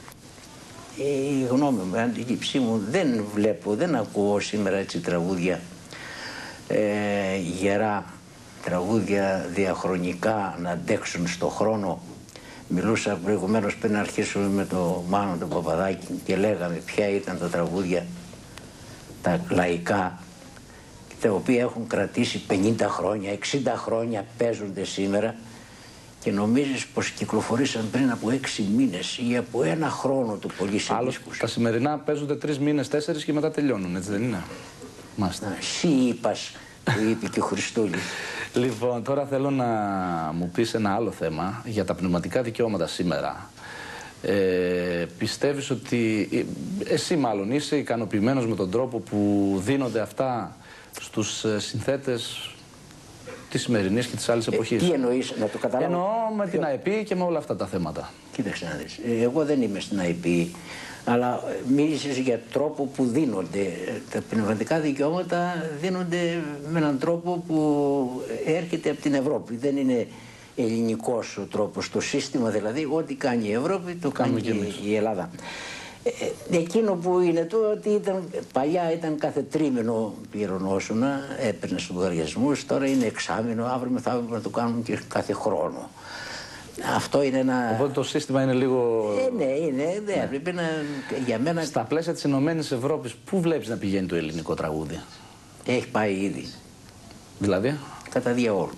η γνώμη μου, η αντίληψή μου, δεν βλέπω, δεν ακούω σήμερα έτσι τραγούδια ε, γερά, τραγούδια διαχρονικά να αντέξουν στο χρόνο. Μιλούσα προηγουμένως πριν αρχίσουμε με το Μάνο τον Παπαδάκη και λέγαμε ποια ήταν τα τραγούδια τα λαϊκά, τα οποία έχουν κρατήσει πενήντα χρόνια, εξήντα χρόνια, παίζονται σήμερα και νομίζεις πως κυκλοφορήσαν πριν από έξι μήνες ή από ένα χρόνο το πολύ σε δίσκους. Τα σημερινά παίζονται τρεις μήνες, τέσσερις και μετά τελειώνουν, έτσι δεν είναι? Μάλιστα. Συ είπας, που είπε και ο Χριστούλης. Λοιπόν, τώρα θέλω να μου πεις ένα άλλο θέμα για τα πνευματικά δικαιώματα σήμερα. Ε, πιστεύεις ότι εσύ μάλλον είσαι ικανοποιημένος με τον τρόπο που δίνονται αυτά στους συνθέτες της σημερινής και της άλλης εποχής? Ε, τι εννοείς, να το καταλάβω? Εννοώ με την ΑΕΠ και με όλα αυτά τα θέματα. Κοίταξε να δεις, εγώ δεν είμαι στην ΑΕΠ, αλλά μίλησες για τρόπο που δίνονται. Τα πνευματικά δικαιώματα δίνονται με έναν τρόπο που έρχεται από την Ευρώπη. Δεν είναι ελληνικός ο τρόπος, το σύστημα δηλαδή, ό,τι κάνει η Ευρώπη το κάνει και η Ελλάδα. Ε, εκείνο που είναι το ότι ήταν, παλιά ήταν κάθε τρίμηνο πληρωνόσουνα, έπαιρνες λογαριασμούς, τώρα είναι εξάμηνο, αύριο μεθαύριο να το κάνουν και κάθε χρόνο. Αυτό είναι ένα... Οπότε το σύστημα είναι λίγο... Ε, ναι, είναι, ναι, πρέπει να... Για μένα... Στα πλαίσια της Ενωμένης Ευρώπης, πού βλέπεις να πηγαίνει το ελληνικό τραγούδι? Έχει πάει ήδη. Δηλαδή? Κατά διαόλου.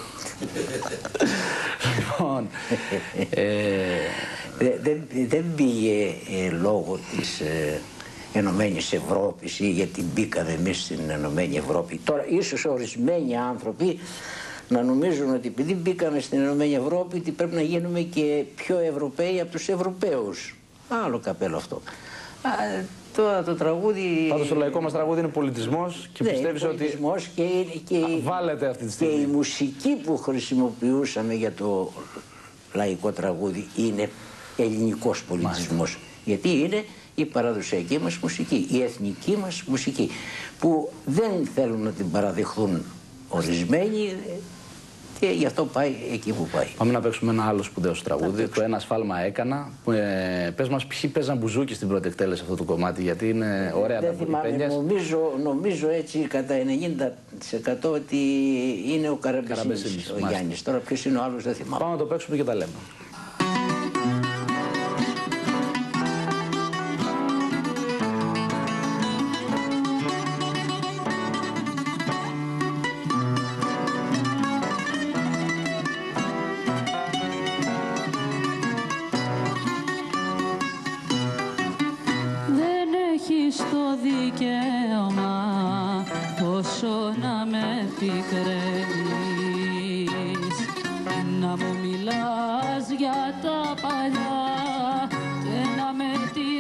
Λοιπόν... ε... δεν, δεν πήγε ε, λόγω της ε, Ενωμένης Ευρώπης ή γιατί μπήκαμε εμείς στην Ενωμένη Ευρώπη. Τώρα, ίσως ορισμένοι άνθρωποι να νομίζουν ότι επειδή μπήκαμε στην Ενωμένη Ευρώπη ότι πρέπει να γίνουμε και πιο Ευρωπαίοι από τους Ευρωπαίους. Άλλο καπέλο αυτό. Α, τώρα το τραγούδι... Πάντως το λαϊκό μας τραγούδι είναι πολιτισμός και ναι, πιστεύεις ότι και, και, βάλετε αυτή τη στιγμή. Και η μουσική που χρησιμοποιούσαμε για το λαϊκό τραγούδι είναι ελληνικός πολιτισμός. Μάλιστα. Γιατί είναι η παραδοσιακή μας μουσική, η εθνική μας μουσική, που δεν θέλουν να την παραδεχθούν ορισμένοι και γι' αυτό πάει εκεί που πάει. Πάμε να παίξουμε ένα άλλο σπουδαίο τραγούδι, το «Ένα σφάλμα έκανα». Ε, πες μας ποιοι παίζαν μπουζούκι στην πρώτη εκτέλεση αυτό το κομμάτι, γιατί είναι ωραία δεν τα θυμάμαι, νομίζω, νομίζω έτσι κατά ενενήντα τοις εκατό ότι είναι ο Καραμπεσίνης, ο Γιάννης. Τώρα ποιος είναι ο άλλος δεν θυμάμαι. Πάμε να το παίξουμε και τα λέμε. Να μου μιλάς για τα παλιά και να με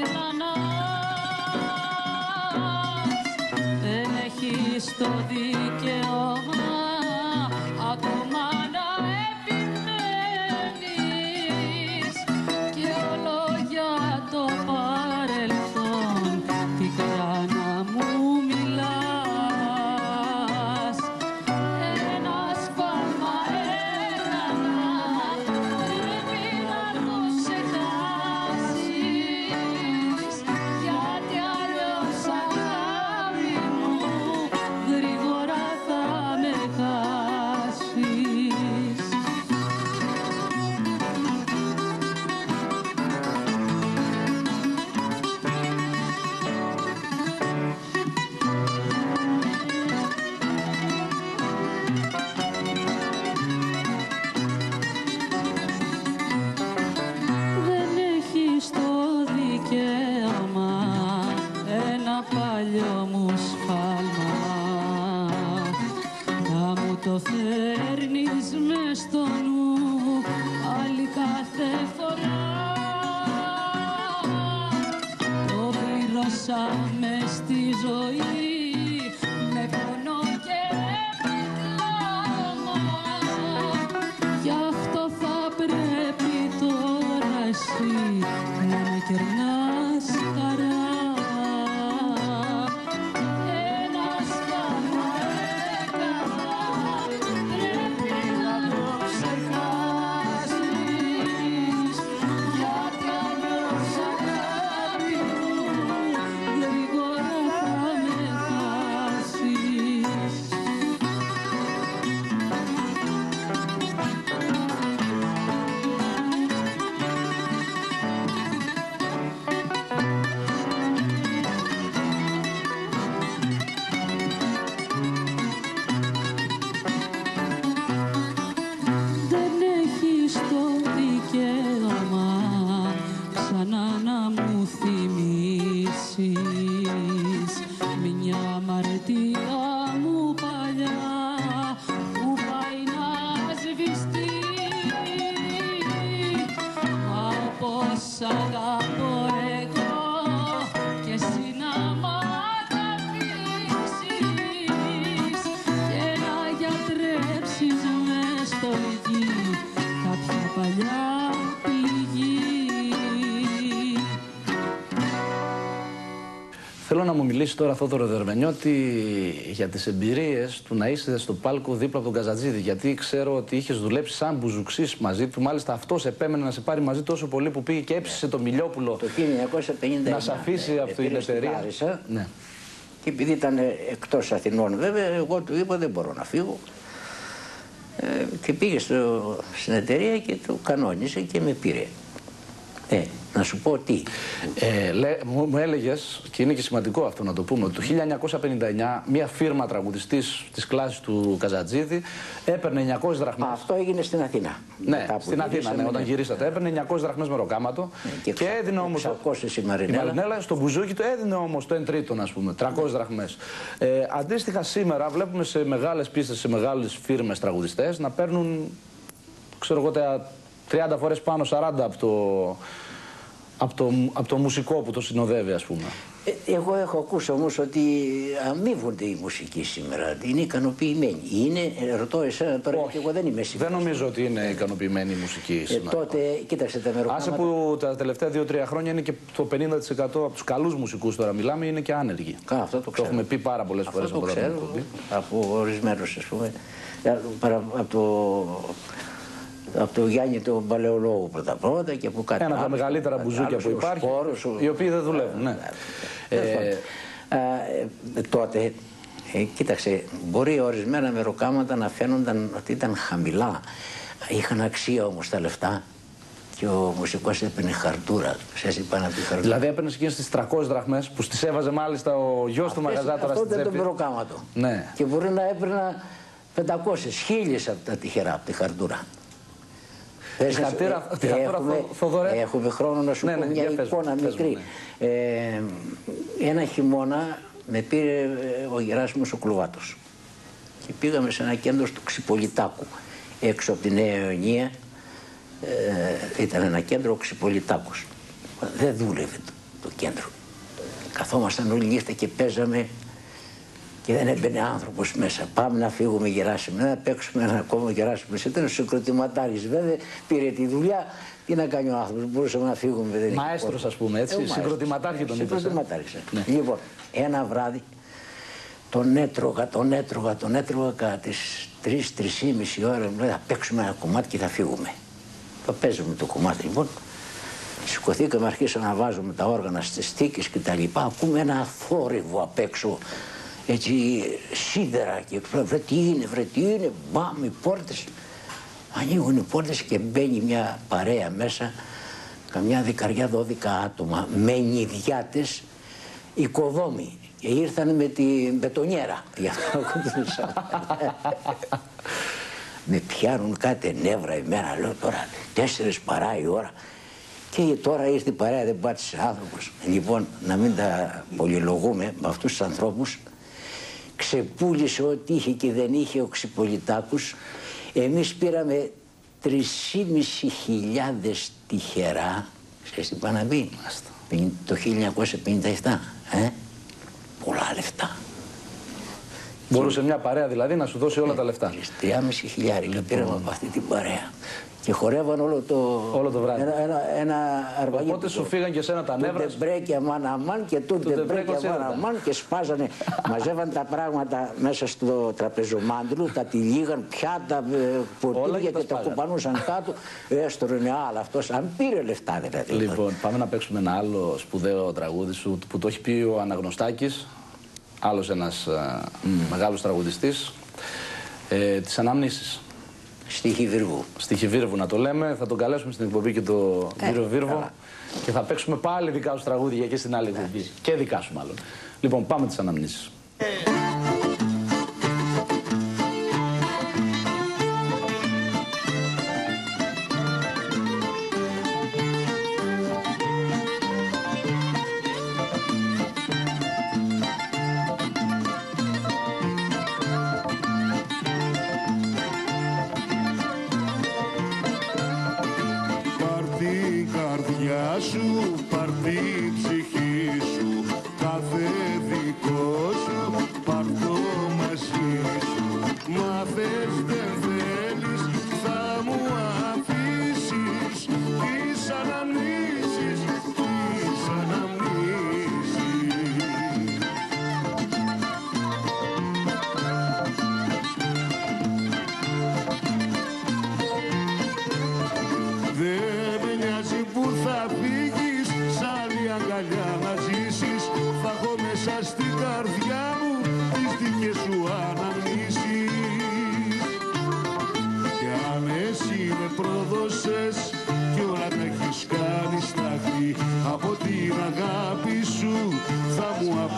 τυραννάς. Δεν έχεις το δικαίωμα ακόμα να επιμένεις και όλο για το παρελθόν πικρά να μου μιλάς. Ένα σφάλμα έκανα, πρέπει να το ξεχάσεις, γιατί αλλιώς αγάπη μου γρήγορα θα με χάσεις. Δεν έχεις το δικαίωμα ένα παλιό μου σφάλμα να μου το φέρνεις μες στο νου άλλη κάθε φορά. Το πληρώσαμε στη ζωή με πόνο και πλάμα. Γι' αυτό θα πρέπει τώρα εσύ να με κερνάς χαρά. Ένα σφάλμα έκανα, πρέπει να το ξεχάσεις, γιατί αλλιώς αγάπη μου γρήγορα θα με χάσεις. Δεν έχεις το δικαίωμα ξανά να μου θυμίσεις μια αμαρτία μου παλιά που πάει να σβηστεί. Μα όπως αγαπώ εγώ και εσύ να μ' αγαπήσεις και να γιατρέψεις μες στο γη κάποια παλιά πληγή. Θέλω να μου μιλήσει τώρα, Θόδωρο Δερβενιώτη, για τις εμπειρίες του να είσαι στο πάλκο δίπλα από τον Καζατζίδη. Γιατί ξέρω ότι είχες δουλέψει σαν μπουζουξής μαζί του. Μάλιστα αυτός επέμενε να σε πάρει μαζί τόσο πολύ που πήγε και έψησε το Μιλιόπουλο Το χίλια εννιακόσια πενήντα εννέα να σε αφήσει από την εταιρεία. Ναι. Και επειδή ήταν εκτός Αθηνών βέβαια, εγώ του είπα δεν μπορώ να φύγω. Ε, και πήγε στο, στην εταιρεία και το κανόνισε και με πήρε. Ε, να σου πω τι. Ε, λέ, μου, μου έλεγες, και είναι και σημαντικό αυτό να το πούμε, ότι το χίλια εννιακόσια πενήντα εννιά μια φίρμα τραγουδιστής της κλάσης του Καζατζίδη έπαιρνε εννιακόσιες δραχμές. Αυτό έγινε στην Αθήνα. Ναι, στην Αθήνα, ναι, όταν γυρίσατε. Έπαιρνε εννιακόσιες δραχμές μεροκάματο ναι, και, και έδινε όμως. εξακόσιες η Μαρινέλα. Η Μαρινέλα στο μπουζούκι το έδινε όμως το εν τρίτον, ας πούμε, τριακόσιες δραχμές. Ε, αντίστοιχα σήμερα βλέπουμε σε μεγάλες πίστες, σε μεγάλες φίρμες τραγουδιστές να παίρνουν, ξέρω εγώ, τα τριάντα φορές πάνω, σαράντα από το, από το, από το μουσικό που το συνοδεύει, ας πούμε. Ε, εγώ έχω ακούσει όμως ότι αμείβονται οι μουσικοί σήμερα, είναι ικανοποιημένοι. Είναι, ρωτώ εσένα τώρα, όχι, και εγώ δεν είμαι σίγουρος. Δεν νομίζω ότι είναι ικανοποιημένοι οι μουσικοί σήμερα. Ε, τότε, κοίταξε τα μεροκάματα. Άσε που τα τελευταία δύο τρία χρόνια είναι και το πενήντα τοις εκατό από τους καλούς μουσικούς τώρα μιλάμε είναι και άνεργοι. Κα, αυτό το, το έχουμε πει πάρα πολλές αυτό φορές το από ξέρω, από ορισμένους, ας πούμε. Από το... από το Γιάννη τον Παλαιολόγο πρώτα πρώτα και από κάτι. Ένα από τα μεγαλύτερα μπουζούκια που υπάρχει, σπόρους, οι οποίοι δεν δουλεύουν. Ναι. Ε, ε, ε, τότε, ε, κοίταξε, μπορεί ορισμένα μεροκάματα να φαίνονταν ότι ήταν χαμηλά. Είχαν αξία όμως τα λεφτά και ο μουσικός έπαιρνε χαρτούρα. Ξέρεις, είπαν από τη χαρτούρα. Δηλαδή έπαιρνε εκείνες τις τριακόσιες δραχμές που στις έβαζε μάλιστα ο γιος του μαγαζάτορα στην τσέπη. Αυτό ήταν το μεροκάματο. Ναι. Και μπορεί να έπαιρνα πεντακόσιες, χίλιες από τα τυχερά, από τη χαρτούρα. Τη χαρτούρα, τη χαρτούρα έχουμε, Θοδωρέ. Έχουμε χρόνο να σου ναι, πω ναι, μια πες, εικόνα πες, μικρή. Ναι. Ε, ένα χειμώνα με πήρε ο Γεράσιμος ο Κλουβάτος και πήγαμε σε ένα κέντρο του Ξυπολιτάκου, έξω από τη Νέα Ιωνία. Ε, ήταν ένα κέντρο ο Ξυπολιτάκος. Δεν δούλευε το, το κέντρο. Καθόμασταν όλη νύχτα και παίζαμε και δεν έμπαινε άνθρωπος μέσα. Πάμε να φύγουμε, Γεράσιμο, να παίξουμε ένα ακόμα Γεράσιμο. Ήταν ο συγκροτηματάρης, βέβαια, πήρε τη δουλειά. Τι να κάνει ο άνθρωπος, μπορούσαμε να φύγουμε. Μαέστρος, ας πούμε, έτσι. Ε, συγκροτηματάρχη τον είπες. Συγκροτηματάρχη. Ναι. Λοιπόν, ένα βράδυ τον έτρωγα, τον έτρωγα, τον έτρωγα κατά τις τρεις, τρεις και μισή ώρα. Μου λέει, θα παίξουμε ένα κομμάτι και θα φύγουμε. Το παίζουμε το κομμάτι, λοιπόν. Σηκωθήκαμε, αρχίσαμε να βάζουμε τα όργανα στις θήκες και τα λοιπά. Ακούμε ένα θόρυβο απ' έξω. Έτσι, σίδερα και βρε τι είναι, βρε τι είναι, μπαμ, οι πόρτες. Ανοίγουν οι πόρτες και μπαίνει μια παρέα μέσα, καμιά δεκαριά δώδεκα άτομα, με νηδιάτες, οικοδόμοι. Και ήρθαν με την μπετονιέρα. Γι' αυτό με πιάνουν κάτι νεύρα εμένα, λέω τώρα τέσσερις παρά η ώρα. Και τώρα ήρθε η παρέα, δεν πάτησε άνθρωπος. Λοιπόν, να μην τα πολυλογούμε με αυτούς τους ανθρώπους, ξεπούλησε ό,τι είχε και δεν είχε ο Ξυπολιτάκους. Εμείς πήραμε τρεις και χιλιάδες τυχερά, ξέρεις τι πάνε να πει, το χίλια εννιακόσια πενήντα επτά, ε? Πολλά λεφτά. Μπορούσε μια παρέα δηλαδή να σου δώσει όλα τα λεφτά. τριακόσια χιλιάδες πήραμε από αυτή την παρέα. Και χορεύαν όλο το, όλο το βράδυ. Ένα, ένα, ένα αρβαγί. Οπότε σου φύγαν και σένα τα νεύρα. Τούτε μπρέκι αμάν αμάν και τούτε μπρέκι αμάν αμάν και σπάζανε. Μαζεύαν τα πράγματα μέσα στο τραπεζομάντιλο, τα τυλίγαν πιάτα, ποτήρια και, και τα κουπανούσαν κάτω. Έστωρνε άλλα αυτός, αν πήρε λεφτά δηλαδή. Λοιπόν, πάμε να παίξουμε ένα άλλο σπουδαίο τραγούδι σου που το έχει πει ο Αναγνωστάκης, άλλος ένας mm. μεγάλος τραγουδιστής, ε, τις Αναμνήσεις. Στίχη Βίρβου. Στίχη Βίρβου να το λέμε. Θα τον καλέσουμε στην εκπομπή και το ε, κύριο Βίρβο. Καλά. Και θα παίξουμε πάλι δικά σου τραγούδια και στην άλλη εκπομπή. Και δικά σου μάλλον. Λοιπόν, πάμε τις Αναμνήσεις. Ε.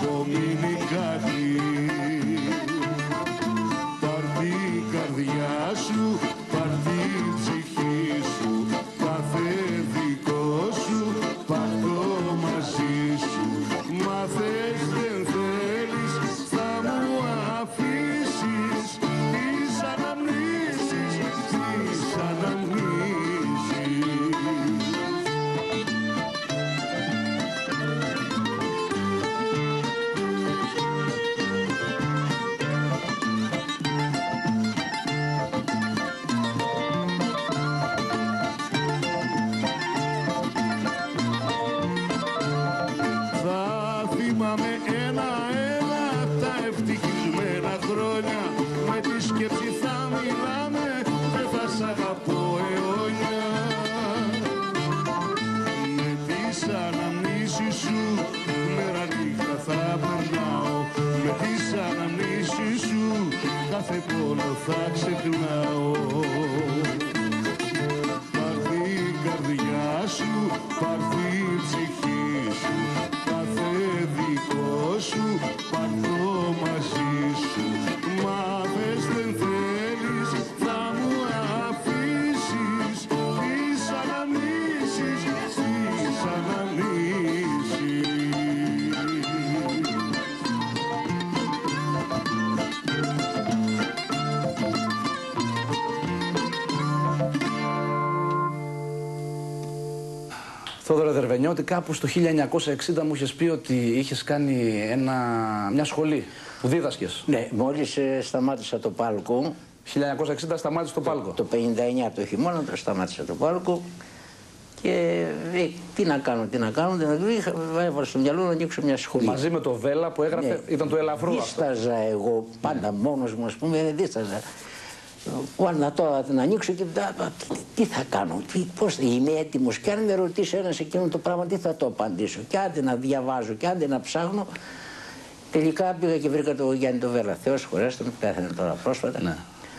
απομείνει κάτι. Πάρ' την καρδιά σου, πάρ' την ψυχή σου, κάθε δικό σου, πάρ' το μαζί σου. Μα θες δεν θέλεις, θα μου αφήσεις τις αναμνήσεις, τις αναμνήσεις. Θα θυμάμαι ένα-ένα τα ευτυχισμένα χρόνια. Με τη σκέψη θα μιλάμε, δεν θα σ' αγαπώ αιώνια. Με τις αναμνήσεις σου, μέρα νύχτα θα περνάω. Με τις αναμνήσεις σου, κάθε πόνο θα ξεχνάω. Πάρ' την καρδιά σου, πάρ' την ψυχή σου, κάθε δικό σου, πάρ' το μαζί σου. Μα θες δεν θέλεις, θα μου αφήσεις τις αναμνήσεις, τις αναμνήσεις. Θόδωρα Δερβενιώτη, κάπου στο χίλια εννιακόσια εξήντα μου είχες πει ότι είχες κάνει ένα, μια σχολή που δίδασκες. Ναι, μόλις ε, σταμάτησα το πάλκο, χίλια εννιακόσια εξήντα σταμάτησε το πάλκο. το πενήντα εννιά το χειμώνα το σταμάτησα το πάλκο και ε, τι να κάνω, τι να κάνω, τι να κάνω, είχα, έβαλα στο μυαλό να ανοίξω μια σχολή. Μαζί με το Βέλα που έγραφε, Ναι. ήταν το ελαφρού αυτό. Δίσταζα εγώ πάντα μόνος μου, ας πούμε, δεν δίσταζα. Βάλα τώρα να ανοίξω και τα- τι, τι θα κάνω, τι, πώς είμαι έτοιμος. Και αν με ρωτήσει ένας εκείνο το πράγμα, τι θα το απαντήσω. Και άντε να διαβάζω, και άντε να ψάχνω. Τελικά πήγα και βρήκα τον Γιάννη το Βέλα. Θεός χωρέστον, πέθανε τώρα πρόσφατα. Ναι.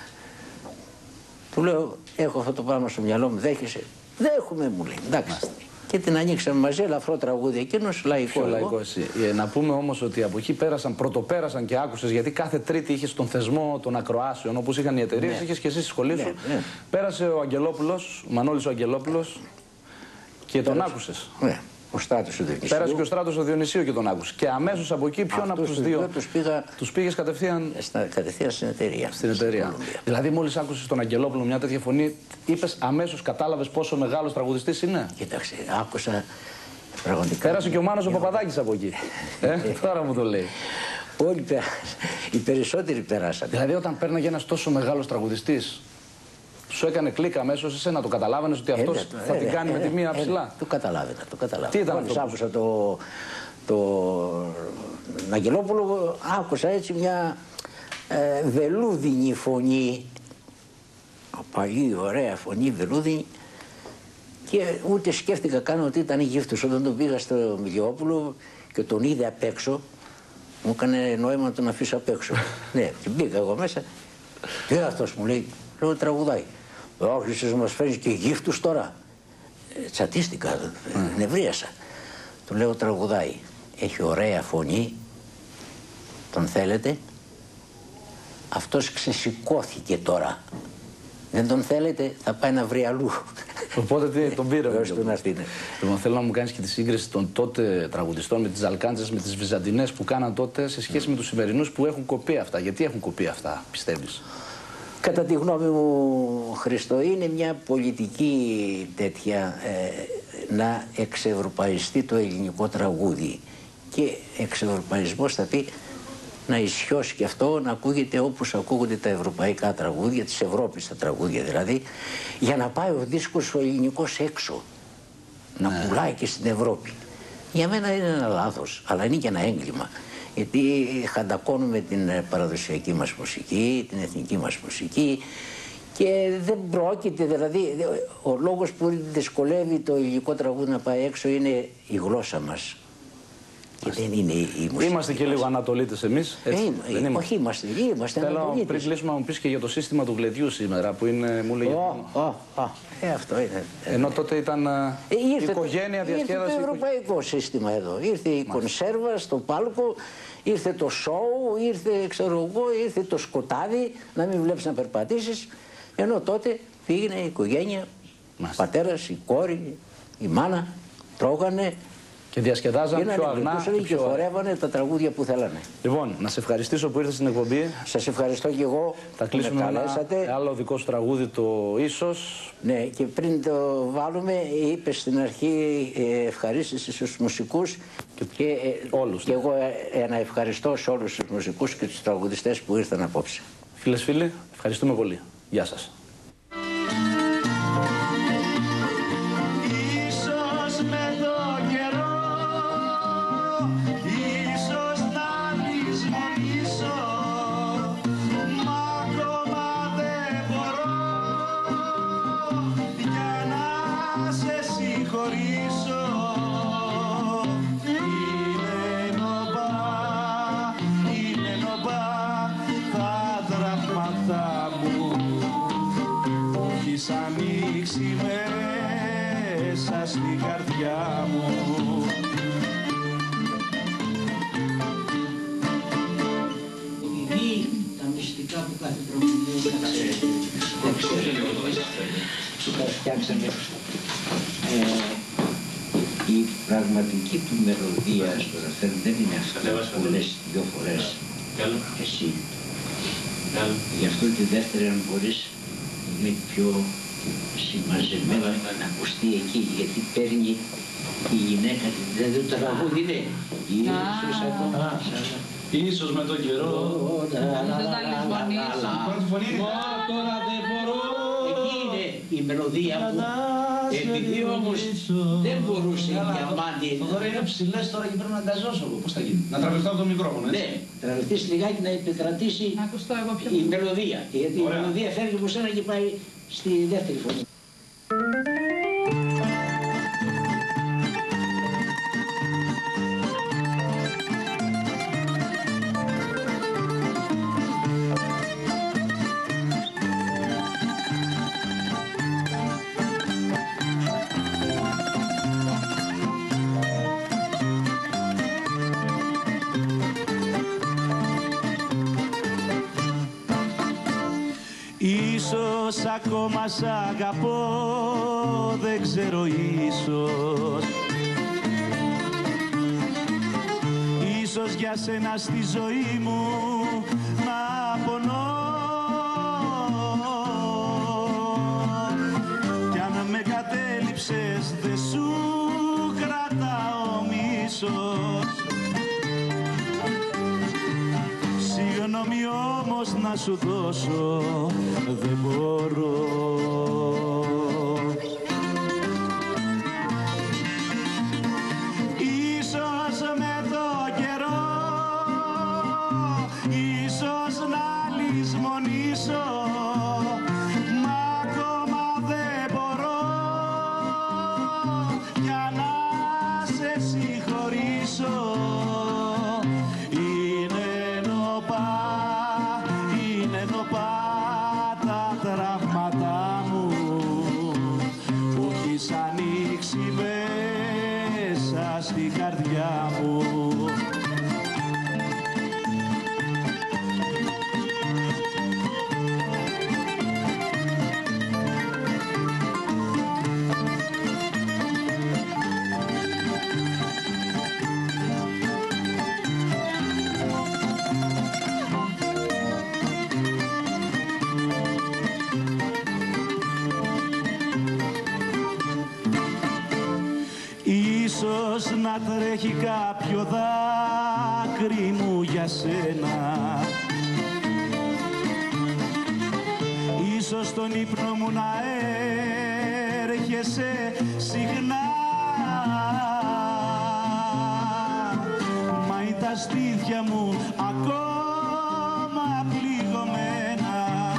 Του λέω, έχω αυτό το πράγμα στο μυαλό μου, δέχεσαι. Δέχομαι, μου λέει. Εντάξει. Και την ανοίξαμε μαζί, ελαφρό τραγούδι εκείνος, λαϊκό. Πιο εγώ. λαϊκό εσύ. Ε, να πούμε όμως ότι από εκεί πέρασαν, πρωτοπέρασαν και άκουσες, γιατί κάθε Τρίτη είχες τον θεσμό των ακροάσεων, όπως είχαν οι εταιρείες, Ναι. είχες και εσύ στη σχολή σου. Ναι, ναι. Πέρασε ο Αγγελόπουλος, ο Μανώλης ο Αγγελόπουλος και τον άκουσες. Ναι, ο Στράτος του Διονυσίου. Πέρασε και ο Στράτος ο Διονυσίου και τον άκουσες. Και αμέσως από εκεί, ποιον από Αυτούς τους τους δύο δύο τους πήγα- τους πήγες κατευθείαν Στα, κατευθείαν στην εταιρεία. στην εταιρεία. Κολομπία. Δηλαδή, μόλις άκουσες τον Αγγελόπουλο μια τέτοια φωνή, είπες αμέσως, κατάλαβες πόσο μεγάλος τραγουδιστής είναι. Κοίταξε, άκουσα πραγματικά. Πέρασε και ο Μάνος ο Παπαδάκης από εκεί. Ε, τώρα μου το λέει. Όλοι πέρασαν. Οι περισσότεροι περάσαν. Δηλαδή, όταν πέρναγε ένας τόσο μεγάλος τραγουδιστής, σου έκανε κλικ αμέσως εσένα, το καταλάβαινες ότι αυτός Ε, ναι, θα ε, την ε, κάνει ε, με τη μία ε, ψηλά. Το καταλάβαινα, το καταλάβαινα. Τι ήταν Μόλις αυτό που- άκουσα το, το Αγγελόπουλο, άκουσα έτσι μια ε, βελούδινη φωνή, παλιή ωραία φωνή, βελούδινη, και ούτε σκέφτηκα καν ότι ήταν γύφτος. Όταν τον πήγα στο Μιλιόπουλο και τον είδε απ' έξω, μου έκανε νόημα να τον αφήσω απ' έξω. Ναι, και μπήκα εγώ μέσα. Τι είναι αυτός, μου λέει, λέω, τραγουδάει. Όχι, μας φέρνεις και γύφτους τώρα. Ε, τσατίστηκα, mm. νευρίασα. Του λέω, τραγουδάει. Έχει ωραία φωνή, τον θέλετε. Αυτός ξεσηκώθηκε τώρα. Δεν τον θέλετε, θα πάει να βρει αλλού. Οπότε τι, τον πήρε. Δώσε του να έρθει, ναι. Λοιπόν, θέλω να μου κάνεις και τη σύγκριση των τότε τραγουδιστών με τις Ζαλκάντζες, με τις Βυζαντινές που κάναν τότε σε σχέση με τους σημερινούς που έχουν κοπεί αυτά. Γιατί έχουν κοπεί αυτά, πιστεύεις? Κατά τη γνώμη μου, Χριστό, είναι μια πολιτική τέτοια ε, να εξευρωπαϊστεί το ελληνικό τραγούδι. Και εξευρωπαϊσμός θα πει να ισιώσει και αυτό, να ακούγεται όπως ακούγονται τα ευρωπαϊκά τραγούδια, της Ευρώπης τα τραγούδια δηλαδή, για να πάει ο δίσκος ο ελληνικός έξω, να Ναι. πουλάει και στην Ευρώπη. Για μένα είναι ένα λάθος, αλλά είναι και ένα έγκλημα. Γιατί χαντακώνουμε την παραδοσιακή μας μουσική, την εθνική μας μουσική, και δεν πρόκειται, δηλαδή, ο λόγος που δυσκολεύει το ελληνικό τραγούδι να πάει έξω είναι η γλώσσα μας. Και δεν είναι η μουσική. Είμαστε και λίγο Ανατολίτες εμείς. Ε, είναι, όχι, είμαστε, είμαστε Θέλω Ανατολίτες. πριν κλείσουμε να μου πεις και για το σύστημα του γλεδιού σήμερα που είναι, μου λέγε. Ω, ω, ω, ε, αυτό είναι. Ενώ τότε ήταν Ε, ήρθε οικογένεια, το, ήρθε διασκέδαση. το ευρωπαϊκό σύστημα εδώ. Ήρθε η κονσέρβα στο πάλκο, ήρθε το σόου, ήρθε, ξέρω εγώ, ήρθε το σκοτάδι, να μην βλέπεις να περπατήσεις. Ενώ τότε πήγαινε η οικογένεια, ο πατέρας, η κόρη, η μάνα, τρώγανε. Και διασκεδάζαν πιο αγνά και, και χορεύανε τα τραγούδια που θέλανε. Λοιπόν, να σε ευχαριστήσω που ήρθες στην εκπομπή. Σας ευχαριστώ και εγώ Θα που με κλείσουμε καλέσατε. ένα άλλο δικό σου τραγούδι, το Ίσως. Ναι, και πριν το βάλουμε, είπε στην αρχή ε, ευχαρίστηση στους μουσικούς και, και, ε, όλους, και ναι. εγώ ε, ένα ευχαριστώ σε όλους τους μουσικούς και τους τραγουδιστές που ήρθαν απόψε. Φίλες φίλοι, ευχαριστούμε πολύ. Γεια σας. Ίσως με το καιρό, ίσως να λησμονήσω, μα ακόμα δεν μπορώ για να σε συγχωρήσω. Είναι νοπά, είναι νοπά τα τραύματα μου που έχεις ανοίξει μέσα στην καρδιά μου. Ή τα μυστικά που κάθε τραγουδιστή δεν ξέρει. Που τα φτιάξαμε. Η πραγματική του μελωδία στο ρεφρέν δεν είναι αυτό που λες δυο φορές εσύ. Γι' αυτό τη δεύτερη, αν μπορείς, είναι πιο συμμαζεμένα να ακουστεί εκεί, γιατί παίρνει η γυναίκα, δηλαδή το τραγούδι είναι ίσως ακόμα. Ίσως με τον καιρό. Πρώτη φωνή είναι. Τώρα δεν μπορώ. Εκεί είναι η μελωδία μου. Επειδή όμως δεν μπορούσε η Αμάντη. Τώρα είναι ψηλές τώρα και πρέπει να αγκαζώσω εγώ. Πώς θα γίνει? Να τραβηχτώ από το μικρόφωνο, έτσι. Ναι, τραβηχτείς λιγάκι να επικρατήσει Να ακουστώ εγώ πιο η μελωδία. Γιατί η Ωραία. μελωδία φεύγει από σένα και πάει στη δεύτερη φωνή. Ίσως ακόμα σ' αγαπώ, δεν ξέρω, ίσως. Ίσως για σένα στη ζωή μου να πονώ. Κι αν με κατέληψες δεν σου κρατάω μίσος. Συγγνώμη όμως να σου δώσω δεν μπορώ. Ίσως με το καιρό, ίσως να λησμονήσω, μα ακόμα δεν μπορώ για να σε συγχωρήσω. Ανοίξει μέσα στην καρδιά μου. Ίσως να τρέχει κάποιο δάκρυ μου για σένα. Ίσως στον ύπνο μου να έρχεσαι συχνά. Μα είναι τα στήθια μου ακόμα πληγωμένα.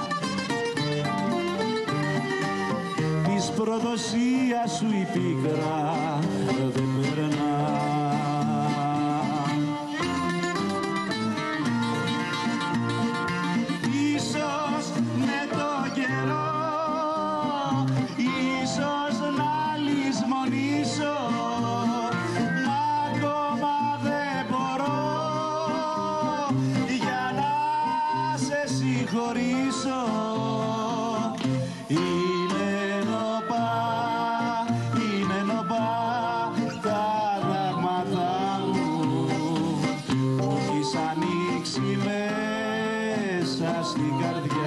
Της προδοσίας σου η πίκρα δεν περνά. χωρίσω. Είναι νοπά, είναι νοπά τα δάγματα μου που έχεις ανοίξει μέσα στην καρδιά.